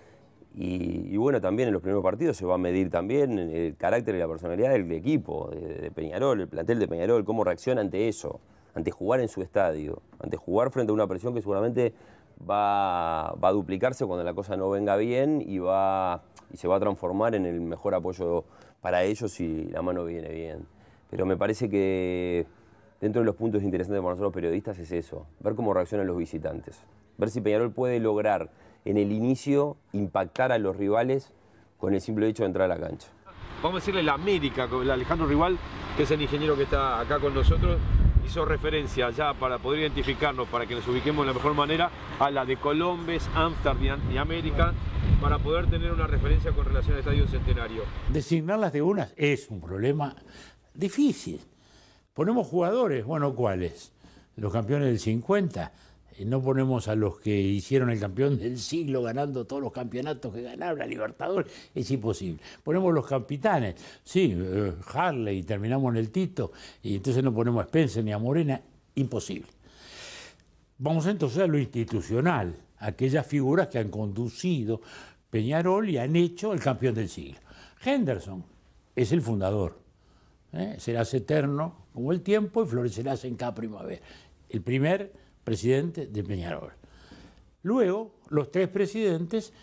Y bueno, también en los primeros partidos se va a medir también el carácter y la personalidad del equipo de Peñarol, el plantel de Peñarol, cómo reacciona ante eso, ante jugar en su estadio, ante jugar frente a una presión que seguramente va a duplicarse cuando la cosa no venga bien y se va a transformar en el mejor apoyo para ellos si la mano viene bien. Pero me parece que dentro de los puntos interesantes para nosotros periodistas es eso, ver cómo reaccionan los visitantes, ver si Peñarol puede lograr en el inicio impactar a los rivales con el simple hecho de entrar a la cancha. Vamos a decirle la América, el Alejandro Rival, que es el ingeniero que está acá con nosotros, hizo referencia ya para poder identificarnos, para que nos ubiquemos de la mejor manera, a la de Colombes, Ámsterdam y América, para poder tener una referencia con relación al Estadio Centenario. Designarlas de unas es un problema difícil. Ponemos jugadores, bueno, ¿cuáles? Los campeones del 50. No ponemos a los que hicieron el campeón del siglo ganando todos los campeonatos que ganaron, la Libertadores, es imposible. Ponemos los capitanes, sí, Harley, terminamos en el Tito, y entonces no ponemos a Spencer ni a Morena, imposible. Vamos entonces a lo institucional, aquellas figuras que han conducido Peñarol y han hecho el campeón del siglo. Henderson es el fundador, serás eterno como el tiempo y florecerás en cada primavera. El primer presidente de Peñarol. Luego, los tres presidentes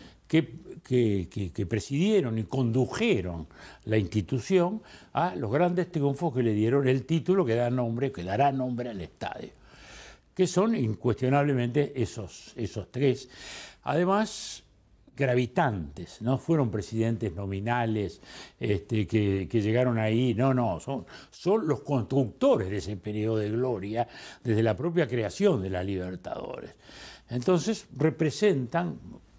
que presidieron y condujeron la institución a los grandes triunfos que le dieron el título que dará nombre al estadio, que son incuestionablemente esos tres. Además, gravitantes, no fueron presidentes nominales que llegaron ahí, no, son los constructores de ese periodo de gloria desde la propia creación de la Libertadores. Entonces representan,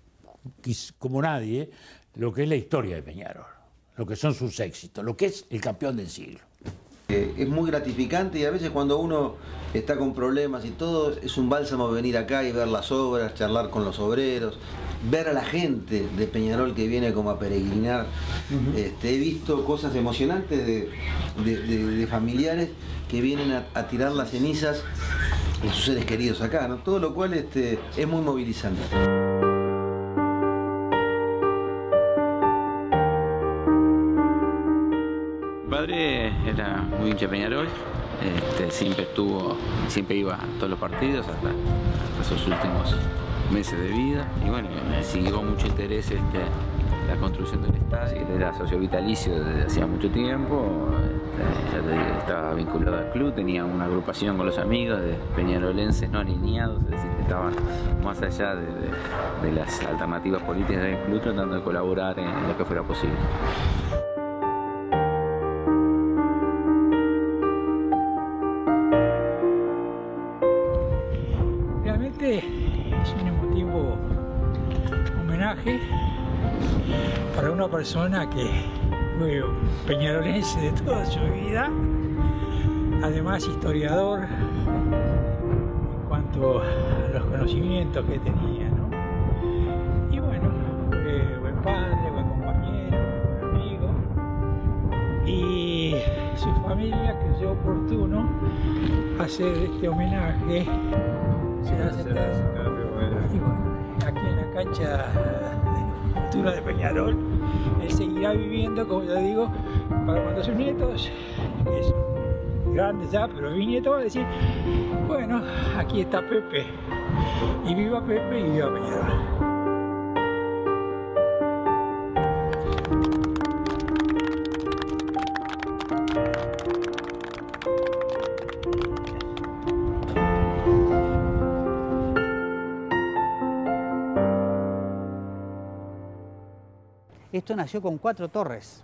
como nadie, lo que es la historia de Peñarol, lo que son sus éxitos, lo que es el campeón del siglo. Es muy gratificante y a veces cuando uno está con problemas y todo, es un bálsamo venir acá y ver las obras, charlar con los obreros, ver a la gente de Peñarol que viene como a peregrinar. He visto cosas emocionantes de familiares que vienen a tirar las cenizas de sus seres queridos acá, ¿no? Todo lo cual es muy movilizante. Mi padre era muy hincha de Peñarol, siempre iba a todos los partidos hasta sus últimos meses de vida y bueno, me siguió mucho interés la construcción del estadio. Era socio vitalicio desde hacía mucho tiempo, ya te digo, estaba vinculado al club, tenía una agrupación con los amigos de peñarolenses no alineados, es decir, que estaban más allá de las alternativas políticas del club tratando de colaborar en lo que fuera posible. Este es un emotivo homenaje para una persona que fue peñarolense de toda su vida, además historiador en cuanto a los conocimientos que tenía, ¿no? Y bueno, buen padre, buen compañero, buen amigo, y su familia creyó oportuno hacer este homenaje. Se hace y bueno, aquí en la cancha de cultura de Peñarol, él seguirá viviendo, como ya digo, para cuando sus nietos, que son grandes ya, pero mi nieto va a decir, bueno, aquí está Pepe, y viva Pepe y viva Peñarol. Esto nació con 4 torres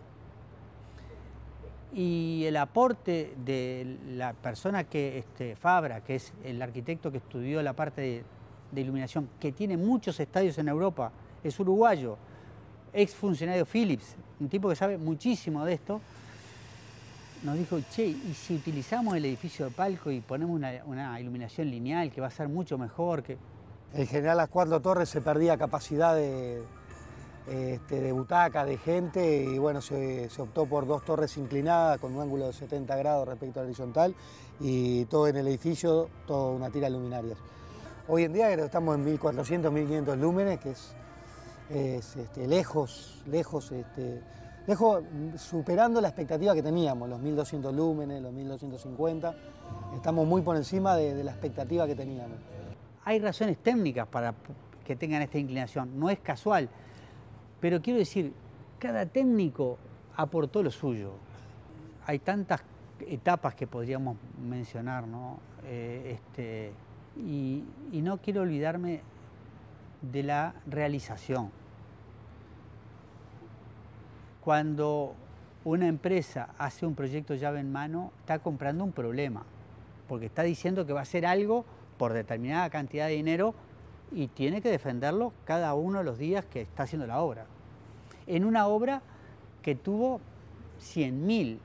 y el aporte de la persona que, Fabra, que es el arquitecto que estudió la parte de iluminación, que tiene muchos estadios en Europa, es uruguayo, ex funcionario Philips, un tipo que sabe muchísimo de esto, nos dijo, che, ¿y si utilizamos el edificio de Palco y ponemos una iluminación lineal que va a ser mucho mejor? En general las 4 torres se perdía capacidad de butaca, de gente, y bueno, se optó por 2 torres inclinadas con un ángulo de 70 grados respecto al horizontal y todo en el edificio, toda una tira de luminarias. Hoy en día estamos en 1400, 1500 lúmenes, que es lejos, superando la expectativa que teníamos, los 1200 lúmenes, los 1250, estamos muy por encima de la expectativa que teníamos. Hay razones técnicas para que tengan esta inclinación, no es casual. Pero quiero decir, cada técnico aportó lo suyo. Hay tantas etapas que podríamos mencionar, ¿no? Y no quiero olvidarme de la realización. Cuando una empresa hace un proyecto llave en mano, está comprando un problema, porque está diciendo que va a hacer algo por determinada cantidad de dinero y tiene que defenderlo cada uno de los días que está haciendo la obra. En una obra que tuvo 100.000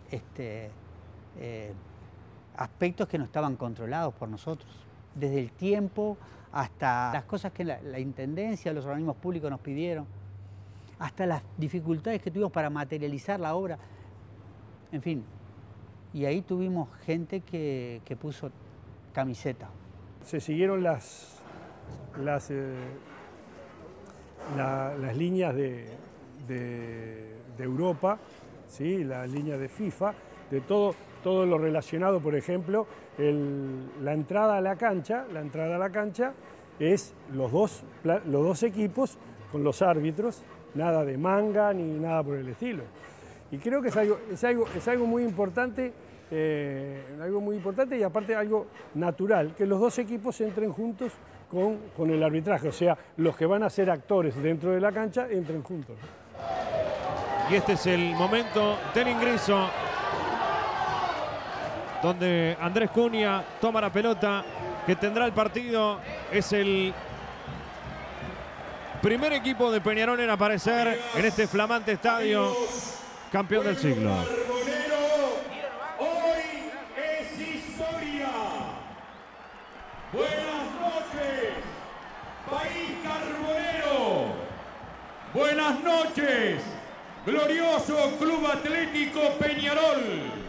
aspectos que no estaban controlados por nosotros, desde el tiempo hasta las cosas que la Intendencia, los organismos públicos nos pidieron, hasta las dificultades que tuvimos para materializar la obra, en fin. Y ahí tuvimos gente que puso camiseta. Se siguieron las líneas de Europa, ¿sí? Las líneas de FIFA, de todo lo relacionado, por ejemplo, la entrada a la cancha es los dos equipos con los árbitros, nada de manga ni nada por el estilo. Y creo que es algo muy importante, y aparte algo natural, que los dos equipos entren juntos con el arbitraje, o sea, los que van a ser actores dentro de la cancha entren juntos. Y este es el momento del ingreso, donde Andrés Cunha toma la pelota que tendrá el partido. Es el primer equipo de Peñarol en aparecer en este flamante estadio, campeón del siglo. Hoy es historia. Buenas noches, país carbonero. Buenas noches, glorioso Club Atlético Peñarol.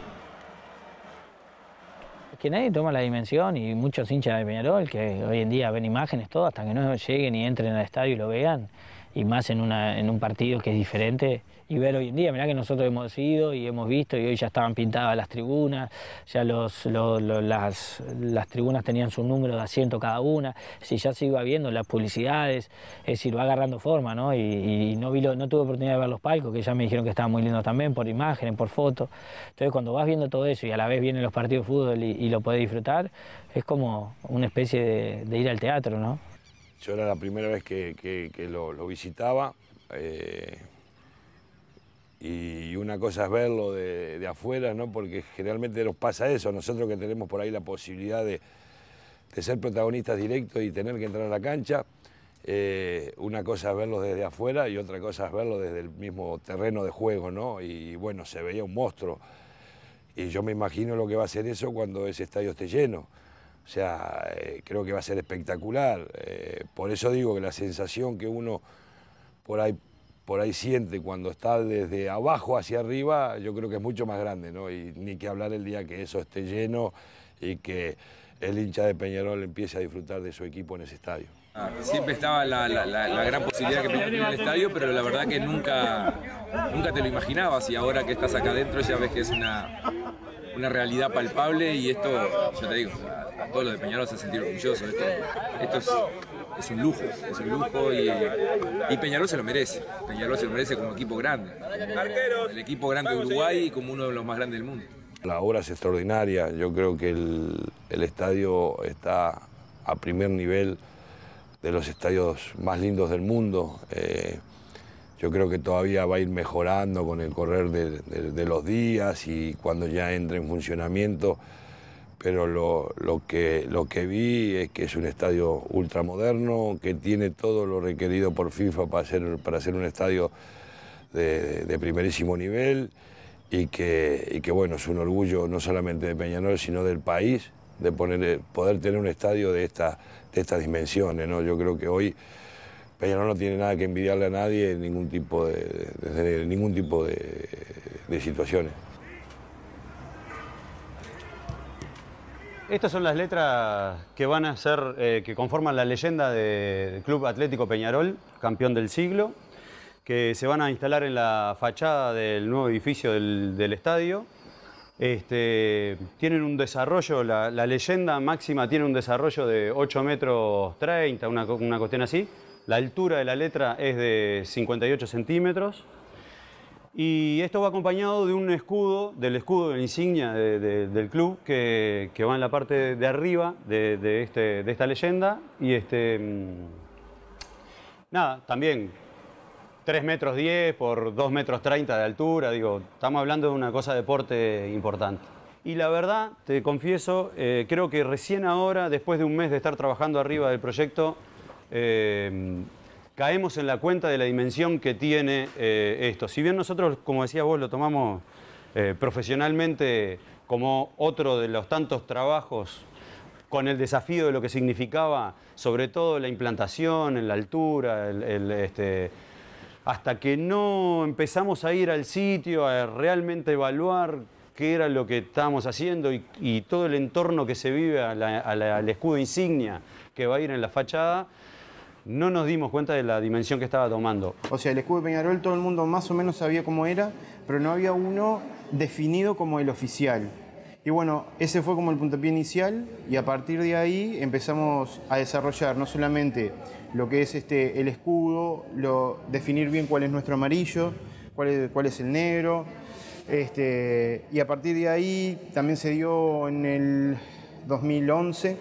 Que nadie toma la dimensión, y muchos hinchas de Peñarol que hoy en día ven imágenes todo hasta que no lleguen y entren al estadio y lo vean, y más en un partido que es diferente. Y ver hoy en día, mirá que nosotros hemos ido y hemos visto, y hoy ya estaban pintadas las tribunas, ya las tribunas tenían su número de asiento cada una, si ya se iba viendo las publicidades, es decir, va agarrando forma, ¿no? Y no tuve oportunidad de ver los palcos, que ya me dijeron que estaban muy lindos también, por imágenes, por fotos. Entonces cuando vas viendo todo eso y a la vez vienen los partidos de fútbol y lo podés disfrutar, es como una especie de ir al teatro, ¿no? Yo era la primera vez que lo visitaba. Y una cosa es verlo de afuera, ¿no? Porque generalmente nos pasa eso, nosotros que tenemos por ahí la posibilidad ser protagonistas directos y tener que entrar a la cancha. Una cosa es verlo desde afuera y otra cosa es verlo desde el mismo terreno de juego, ¿no? Y bueno, se veía un monstruo. Y yo me imagino lo que va a ser eso cuando ese estadio esté lleno. O sea, creo que va a ser espectacular. Por eso digo que la sensación que uno por ahí siente cuando está desde abajo hacia arriba, yo creo que es mucho más grande, ¿no? Y ni que hablar el día que eso esté lleno y que el hincha de Peñarol empiece a disfrutar de su equipo en ese estadio. Siempre estaba la gran posibilidad que Peñarol en el estadio, pero la verdad que nunca te lo imaginabas, y ahora que estás acá adentro ya ves que es una realidad palpable, y esto, yo te digo, a todos los de Peñarol se sentir orgullosos. Esto es un lujo, y Peñarol se lo merece. Peñarol se lo merece como equipo grande, el equipo grande de Uruguay y como uno de los más grandes del mundo. La obra es extraordinaria, yo creo que el estadio está a primer nivel de los estadios más lindos del mundo. Yo creo que todavía va a ir mejorando con el correr de los días y cuando ya entre en funcionamiento, pero lo que vi es que es un estadio ultramoderno, que tiene todo lo requerido por FIFA para ser un estadio de primerísimo nivel, y que bueno, es un orgullo no solamente de Peñarol, sino del país, de poder tener un estadio de estas dimensiones, ¿no? Yo creo que hoy Peñarol no tiene nada que envidiarle a nadie en ningún tipo de situaciones. Estas son las letras que van a ser, que conforman la leyenda del Club Atlético Peñarol, campeón del siglo, que se van a instalar en la fachada del nuevo edificio del estadio. Tienen un desarrollo, la leyenda máxima tiene un desarrollo de 8,30 metros, una cuestión así. La altura de la letra es de 58 centímetros. Y esto va acompañado de un escudo, del escudo de la insignia del club, que va en la parte de arriba de esta leyenda. Y nada, también 3,10 metros por 2,30 metros de altura. Digo, estamos hablando de una cosa de porte importante. Y la verdad, te confieso, creo que recién ahora, después de un mes de estar trabajando arriba del proyecto, caemos en la cuenta de la dimensión que tiene esto. Si bien nosotros, como decías vos, lo tomamos profesionalmente como otro de los tantos trabajos con el desafío de lo que significaba, sobre todo la implantación, en la altura, hasta que no empezamos a ir al sitio, a realmente evaluar qué era lo que estábamos haciendo y todo el entorno que se vive al escudo insignia que va a ir en la fachada, no nos dimos cuenta de la dimensión que estaba tomando. O sea, el escudo de Peñarol todo el mundo más o menos sabía cómo era, pero no había uno definido como el oficial. Y bueno, ese fue como el puntapié inicial, y a partir de ahí empezamos a desarrollar no solamente lo que es el escudo, definir bien cuál es nuestro amarillo, cuál es el negro, y a partir de ahí también se dio en el 2011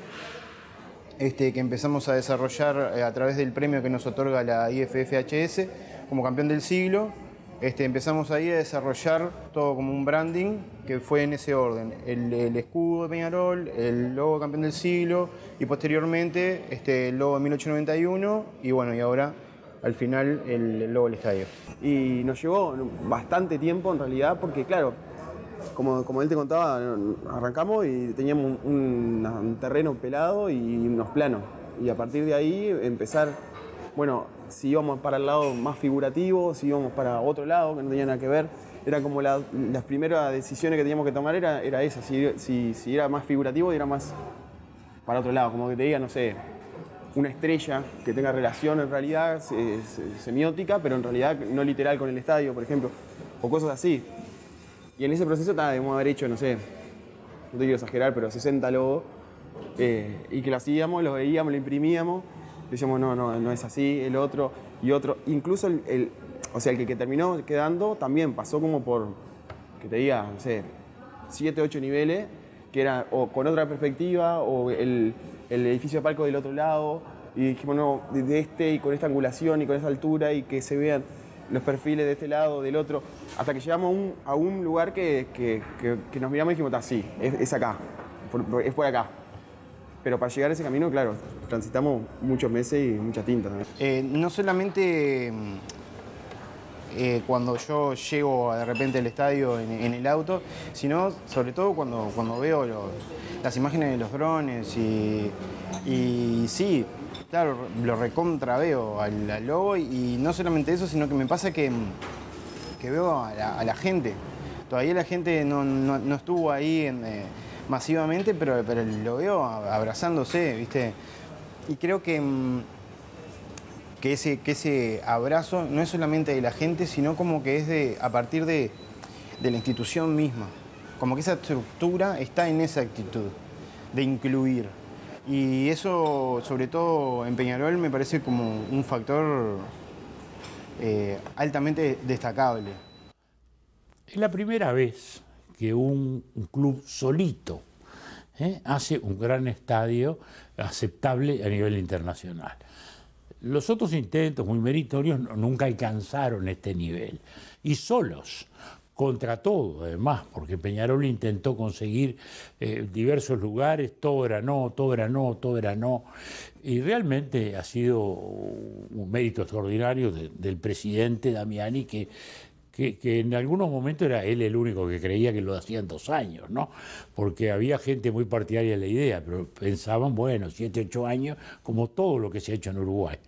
que empezamos a desarrollar a través del premio que nos otorga la IFFHS como campeón del siglo. Empezamos ahí a desarrollar todo como un branding que fue en ese orden: el escudo de Peñarol, el logo campeón del siglo y posteriormente el logo de 1891 y bueno, y ahora al final el logo del estadio. Y nos llevó bastante tiempo en realidad, porque claro, como él te contaba, arrancamos y teníamos un terreno pelado y unos planos, y a partir de ahí empezar, bueno, si íbamos para el lado más figurativo, si íbamos para otro lado que no tenía nada que ver. Era como las primeras decisiones que teníamos que tomar era esa, si era más figurativo y era más para otro lado, como que te diga, no sé, una estrella que tenga relación en realidad semiótica, pero en realidad no literal con el estadio, por ejemplo, o cosas así. Y en ese proceso debemos haber hecho, no sé, no te quiero exagerar, pero 60 logos, y que lo hacíamos, lo veíamos, lo imprimíamos, decíamos, no es así, el otro y otro. Incluso el que terminó quedando también pasó como por, que te diga, no sé, 7, 8 niveles, que era o con otra perspectiva, o el edificio de palco del otro lado, y dijimos, no, de y con esta angulación y con esa altura, y que se vean los perfiles de este lado, del otro, hasta que llegamos a un lugar que nos miramos y dijimos, sí, es acá, es por acá. Pero para llegar a ese camino, claro, transitamos muchos meses y mucha tinta también. No solamente cuando yo llego de repente al estadio en el auto, sino sobre todo cuando veo las imágenes de los drones y sí, claro, lo recontra veo al logo y no solamente eso, sino que me pasa que veo a la gente. Todavía la gente no estuvo ahí masivamente, pero lo veo abrazándose, ¿viste? Y creo que ese abrazo no es solamente de la gente, sino como que es a partir de la institución misma. Como que esa estructura está en esa actitud de incluir. Y eso, sobre todo en Peñarol, me parece como un factor altamente destacable. Es la primera vez que un club solito hace un gran estadio aceptable a nivel internacional. Los otros intentos muy meritorios nunca alcanzaron este nivel. Y solos, contra todo además, porque Peñarol intentó conseguir diversos lugares, todo era no, todo era no, todo era no. Y realmente ha sido un mérito extraordinario del presidente Damiani, que en algunos momentos era él el único que creía que lo hacían 2 años, ¿no? Porque había gente muy partidaria de la idea, pero pensaban, bueno, 7, 8 años, como todo lo que se ha hecho en Uruguay.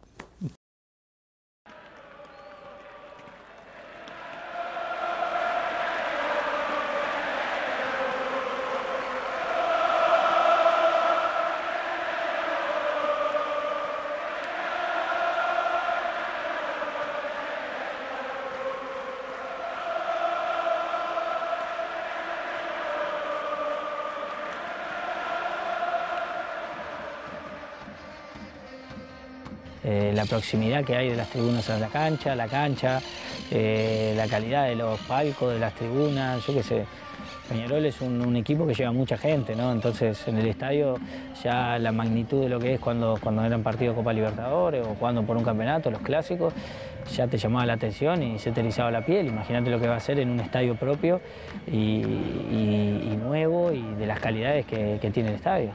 La proximidad que hay de las tribunas a la cancha, la calidad de los palcos, de las tribunas, yo qué sé. Peñarol es un equipo que lleva mucha gente, ¿no? Entonces en el estadio ya la magnitud de lo que es cuando eran partidos de Copa Libertadores o jugando por un campeonato, los clásicos, ya te llamaba la atención y se te erizaba la piel. Imagínate lo que va a ser en un estadio propio y nuevo y de las calidades que tiene el estadio.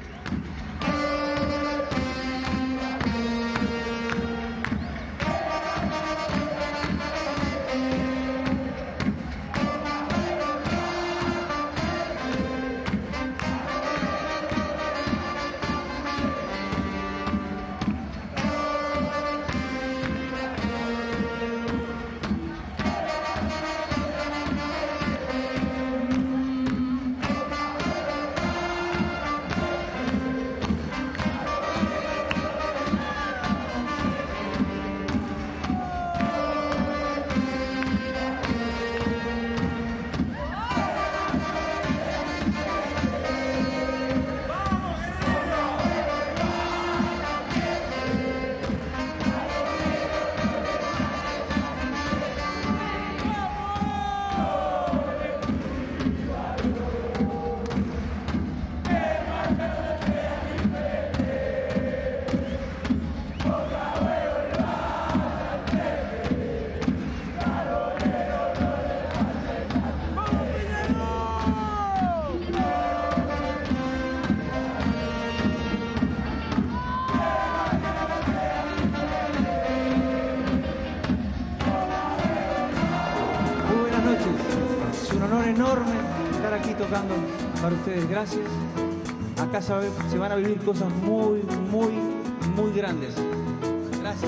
Tocando para ustedes, gracias. Acá se van a vivir cosas muy, muy, muy grandes. Gracias.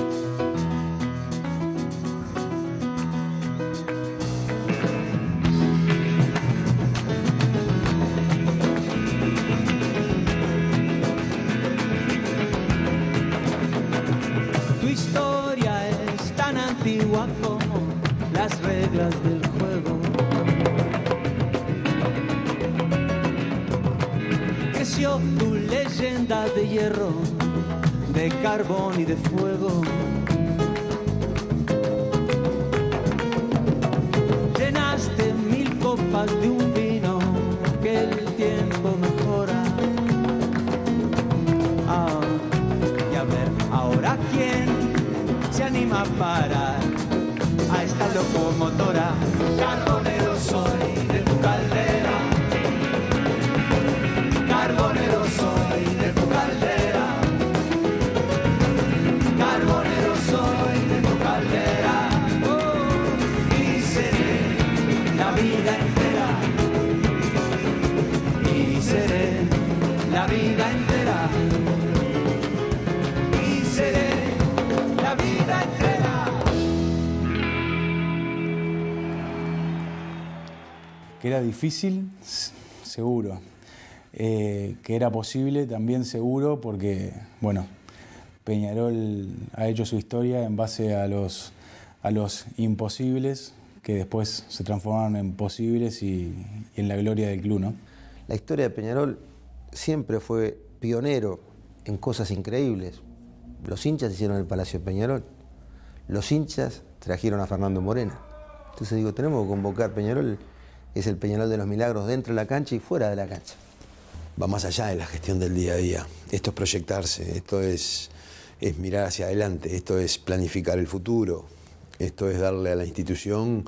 Tu historia es tan antigua como las reglas del juego. Tu leyenda de hierro, de carbón y de fuego. Llenaste 1000 copas de un vino que el tiempo mejora. Y a ver, ahora quién se anima a parar a esta locomotora. Carbonero soy de tu caldera. Carbonero soy vida entera y seré la vida entera. Que era difícil, seguro. Que era posible también seguro porque, bueno, Peñarol ha hecho su historia en base a los imposibles que después se transformaron en posibles y en la gloria del club, ¿no? La historia de Peñarol siempre fue pionero en cosas increíbles. Los hinchas hicieron el Palacio de Peñarol. Los hinchas trajeron a Fernando Morena. Entonces digo, tenemos que convocar Peñarol, es el Peñarol de los milagros dentro de la cancha y fuera de la cancha. Va más allá de la gestión del día a día. Esto es proyectarse, esto es mirar hacia adelante, esto es planificar el futuro, esto es darle a la institución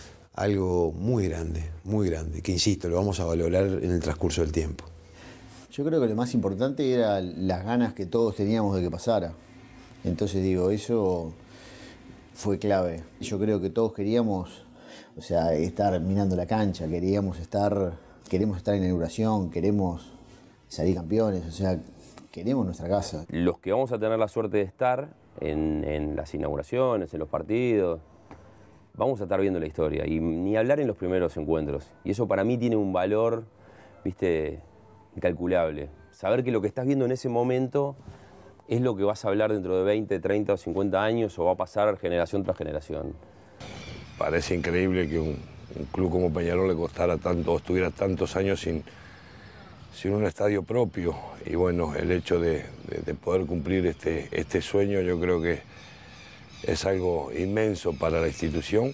algo muy grande, que insisto, lo vamos a valorar en el transcurso del tiempo. Yo creo que lo más importante era las ganas que todos teníamos de que pasara. Entonces digo, eso fue clave. Yo creo que todos queríamos, o sea, estar mirando la cancha, queremos estar en la inauguración, queremos salir campeones, o sea, queremos nuestra casa. Los que vamos a tener la suerte de estar en las inauguraciones, en los partidos, vamos a estar viendo la historia y ni hablar en los primeros encuentros. Y eso para mí tiene un valor, viste, incalculable. Saber que lo que estás viendo en ese momento es lo que vas a hablar dentro de 20, 30 o 50 años o va a pasar generación tras generación. Parece increíble que un club como Peñarol le costara tanto, estuviera tantos años sin un estadio propio. Y bueno, el hecho de poder cumplir este sueño yo creo que es algo inmenso para la institución.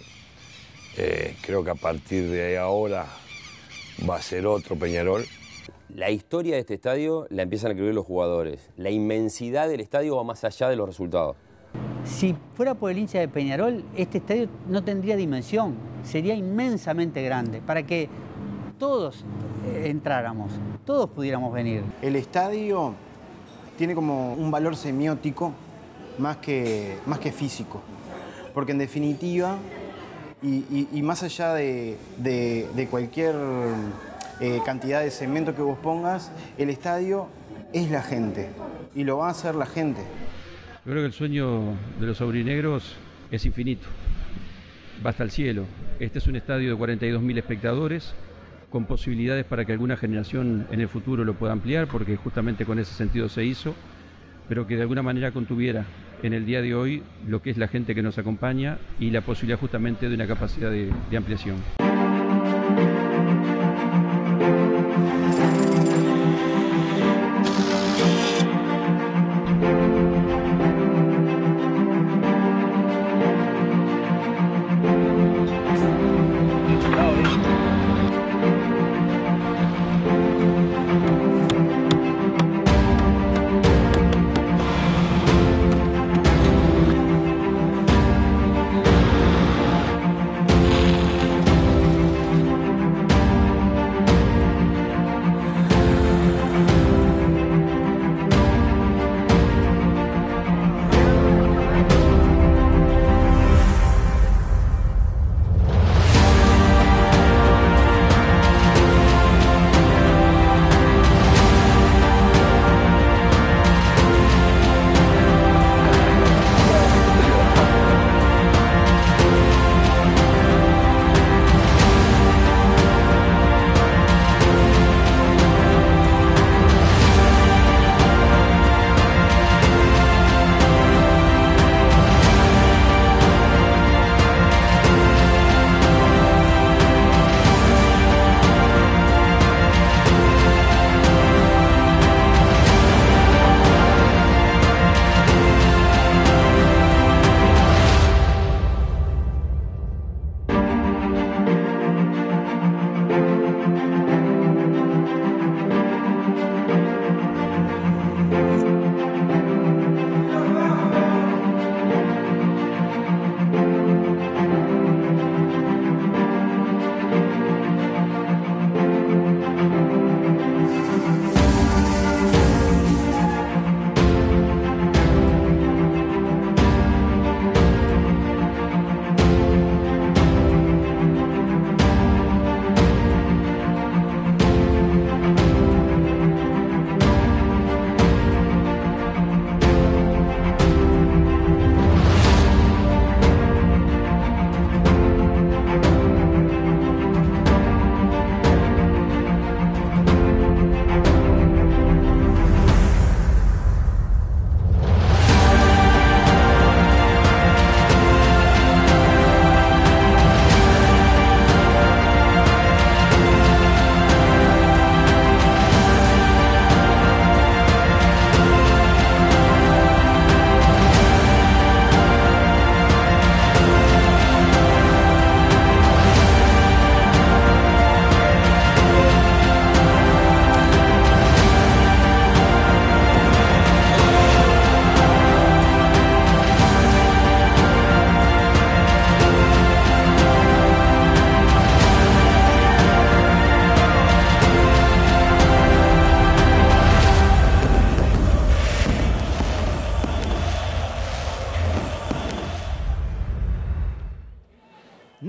Creo que a partir de ahora va a ser otro Peñarol. La historia de este estadio la empiezan a escribir los jugadores. La inmensidad del estadio va más allá de los resultados. Si fuera por el hincha de Peñarol, este estadio no tendría dimensión, sería inmensamente grande, para que todos entráramos, todos pudiéramos venir. El estadio tiene como un valor semiótico más que físico, porque en definitiva, y más allá de cualquier cantidad de cemento que vos pongas, el estadio es la gente, y lo va a hacer la gente. Yo creo que el sueño de los aurinegros es infinito, va hasta el cielo. Este es un estadio de 42.000 espectadores, con posibilidades para que alguna generación en el futuro lo pueda ampliar, porque justamente con ese sentido se hizo, pero que de alguna manera contuviera en el día de hoy lo que es la gente que nos acompaña y la posibilidad justamente de una capacidad de ampliación.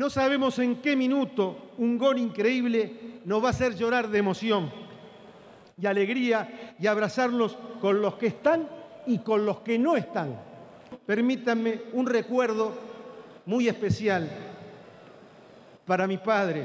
No sabemos en qué minuto un gol increíble nos va a hacer llorar de emoción y alegría y abrazarnos con los que están y con los que no están. Permítanme un recuerdo muy especial para mi padre.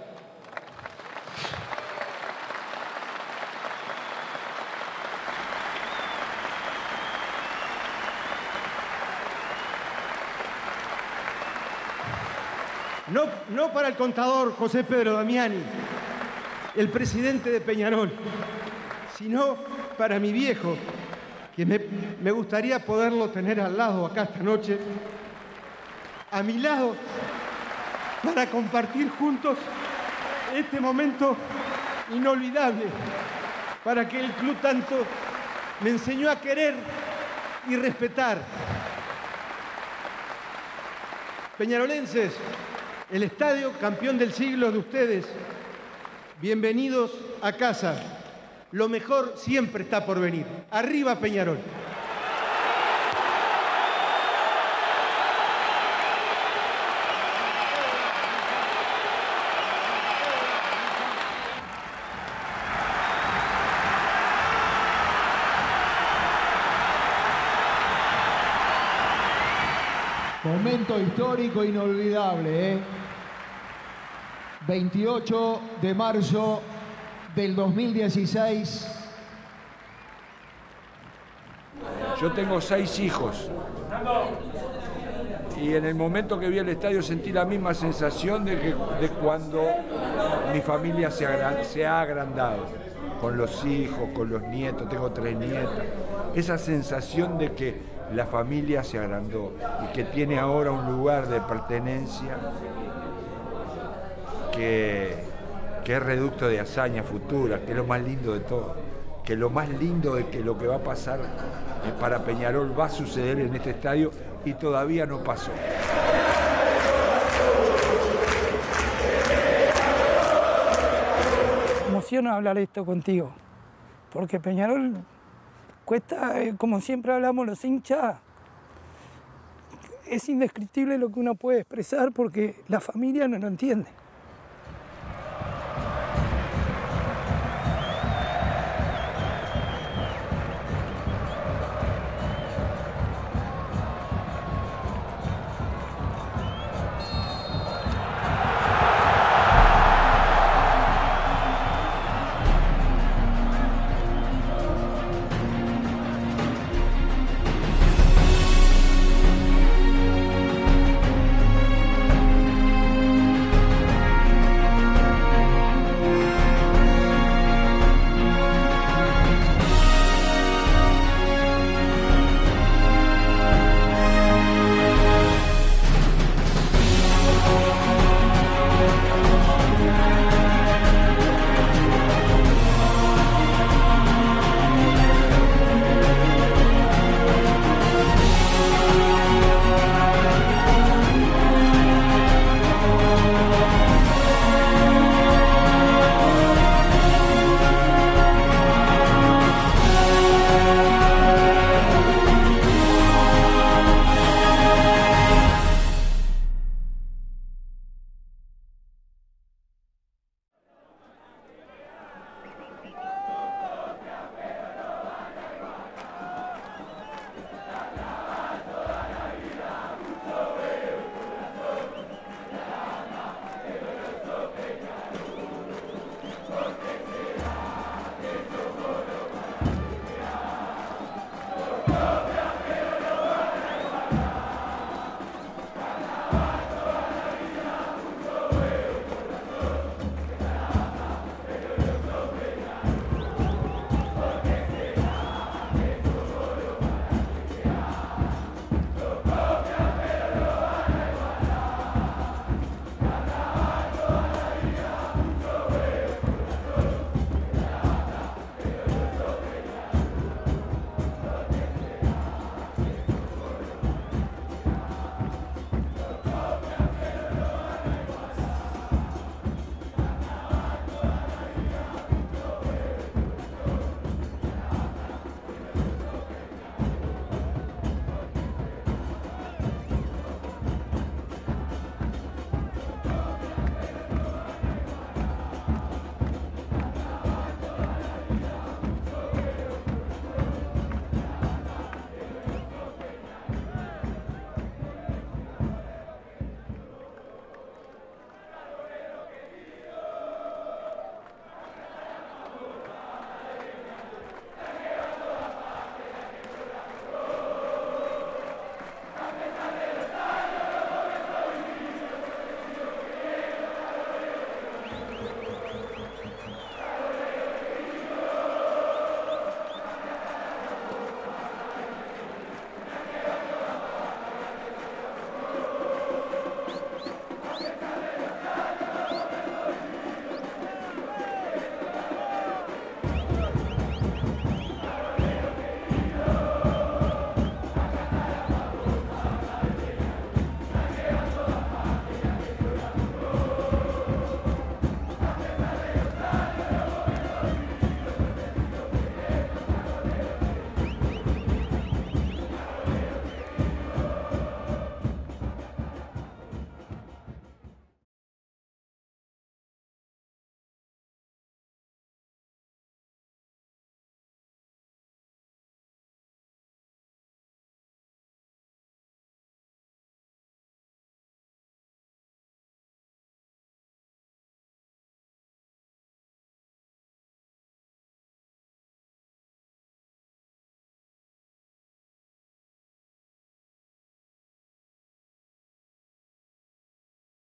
No para el contador José Pedro Damiani, el presidente de Peñarol, sino para mi viejo, que me gustaría poderlo tener al lado acá esta noche, a mi lado, para compartir juntos este momento inolvidable, para que el club tanto me enseñó a querer y respetar. Peñarolenses, el estadio campeón del siglo de ustedes, bienvenidos a casa. Lo mejor siempre está por venir. ¡Arriba Peñarol! Momento histórico inolvidable, ¿eh? 28 de marzo del 2016. Yo tengo 6 hijos y en el momento que vi el estadio sentí la misma sensación de cuando mi familia se ha agrandado, con los hijos, con los nietos, tengo 3 nietas. Esa sensación de que la familia se agrandó y que tiene ahora un lugar de pertenencia que es reducto de hazaña futura, que es lo más lindo de todo, que lo más lindo de que lo que va a pasar para Peñarol va a suceder en este estadio y todavía no pasó. Me emociona hablar esto contigo, porque Peñarol cuesta, como siempre hablamos los hinchas, es indescriptible lo que uno puede expresar porque la familia no lo entiende.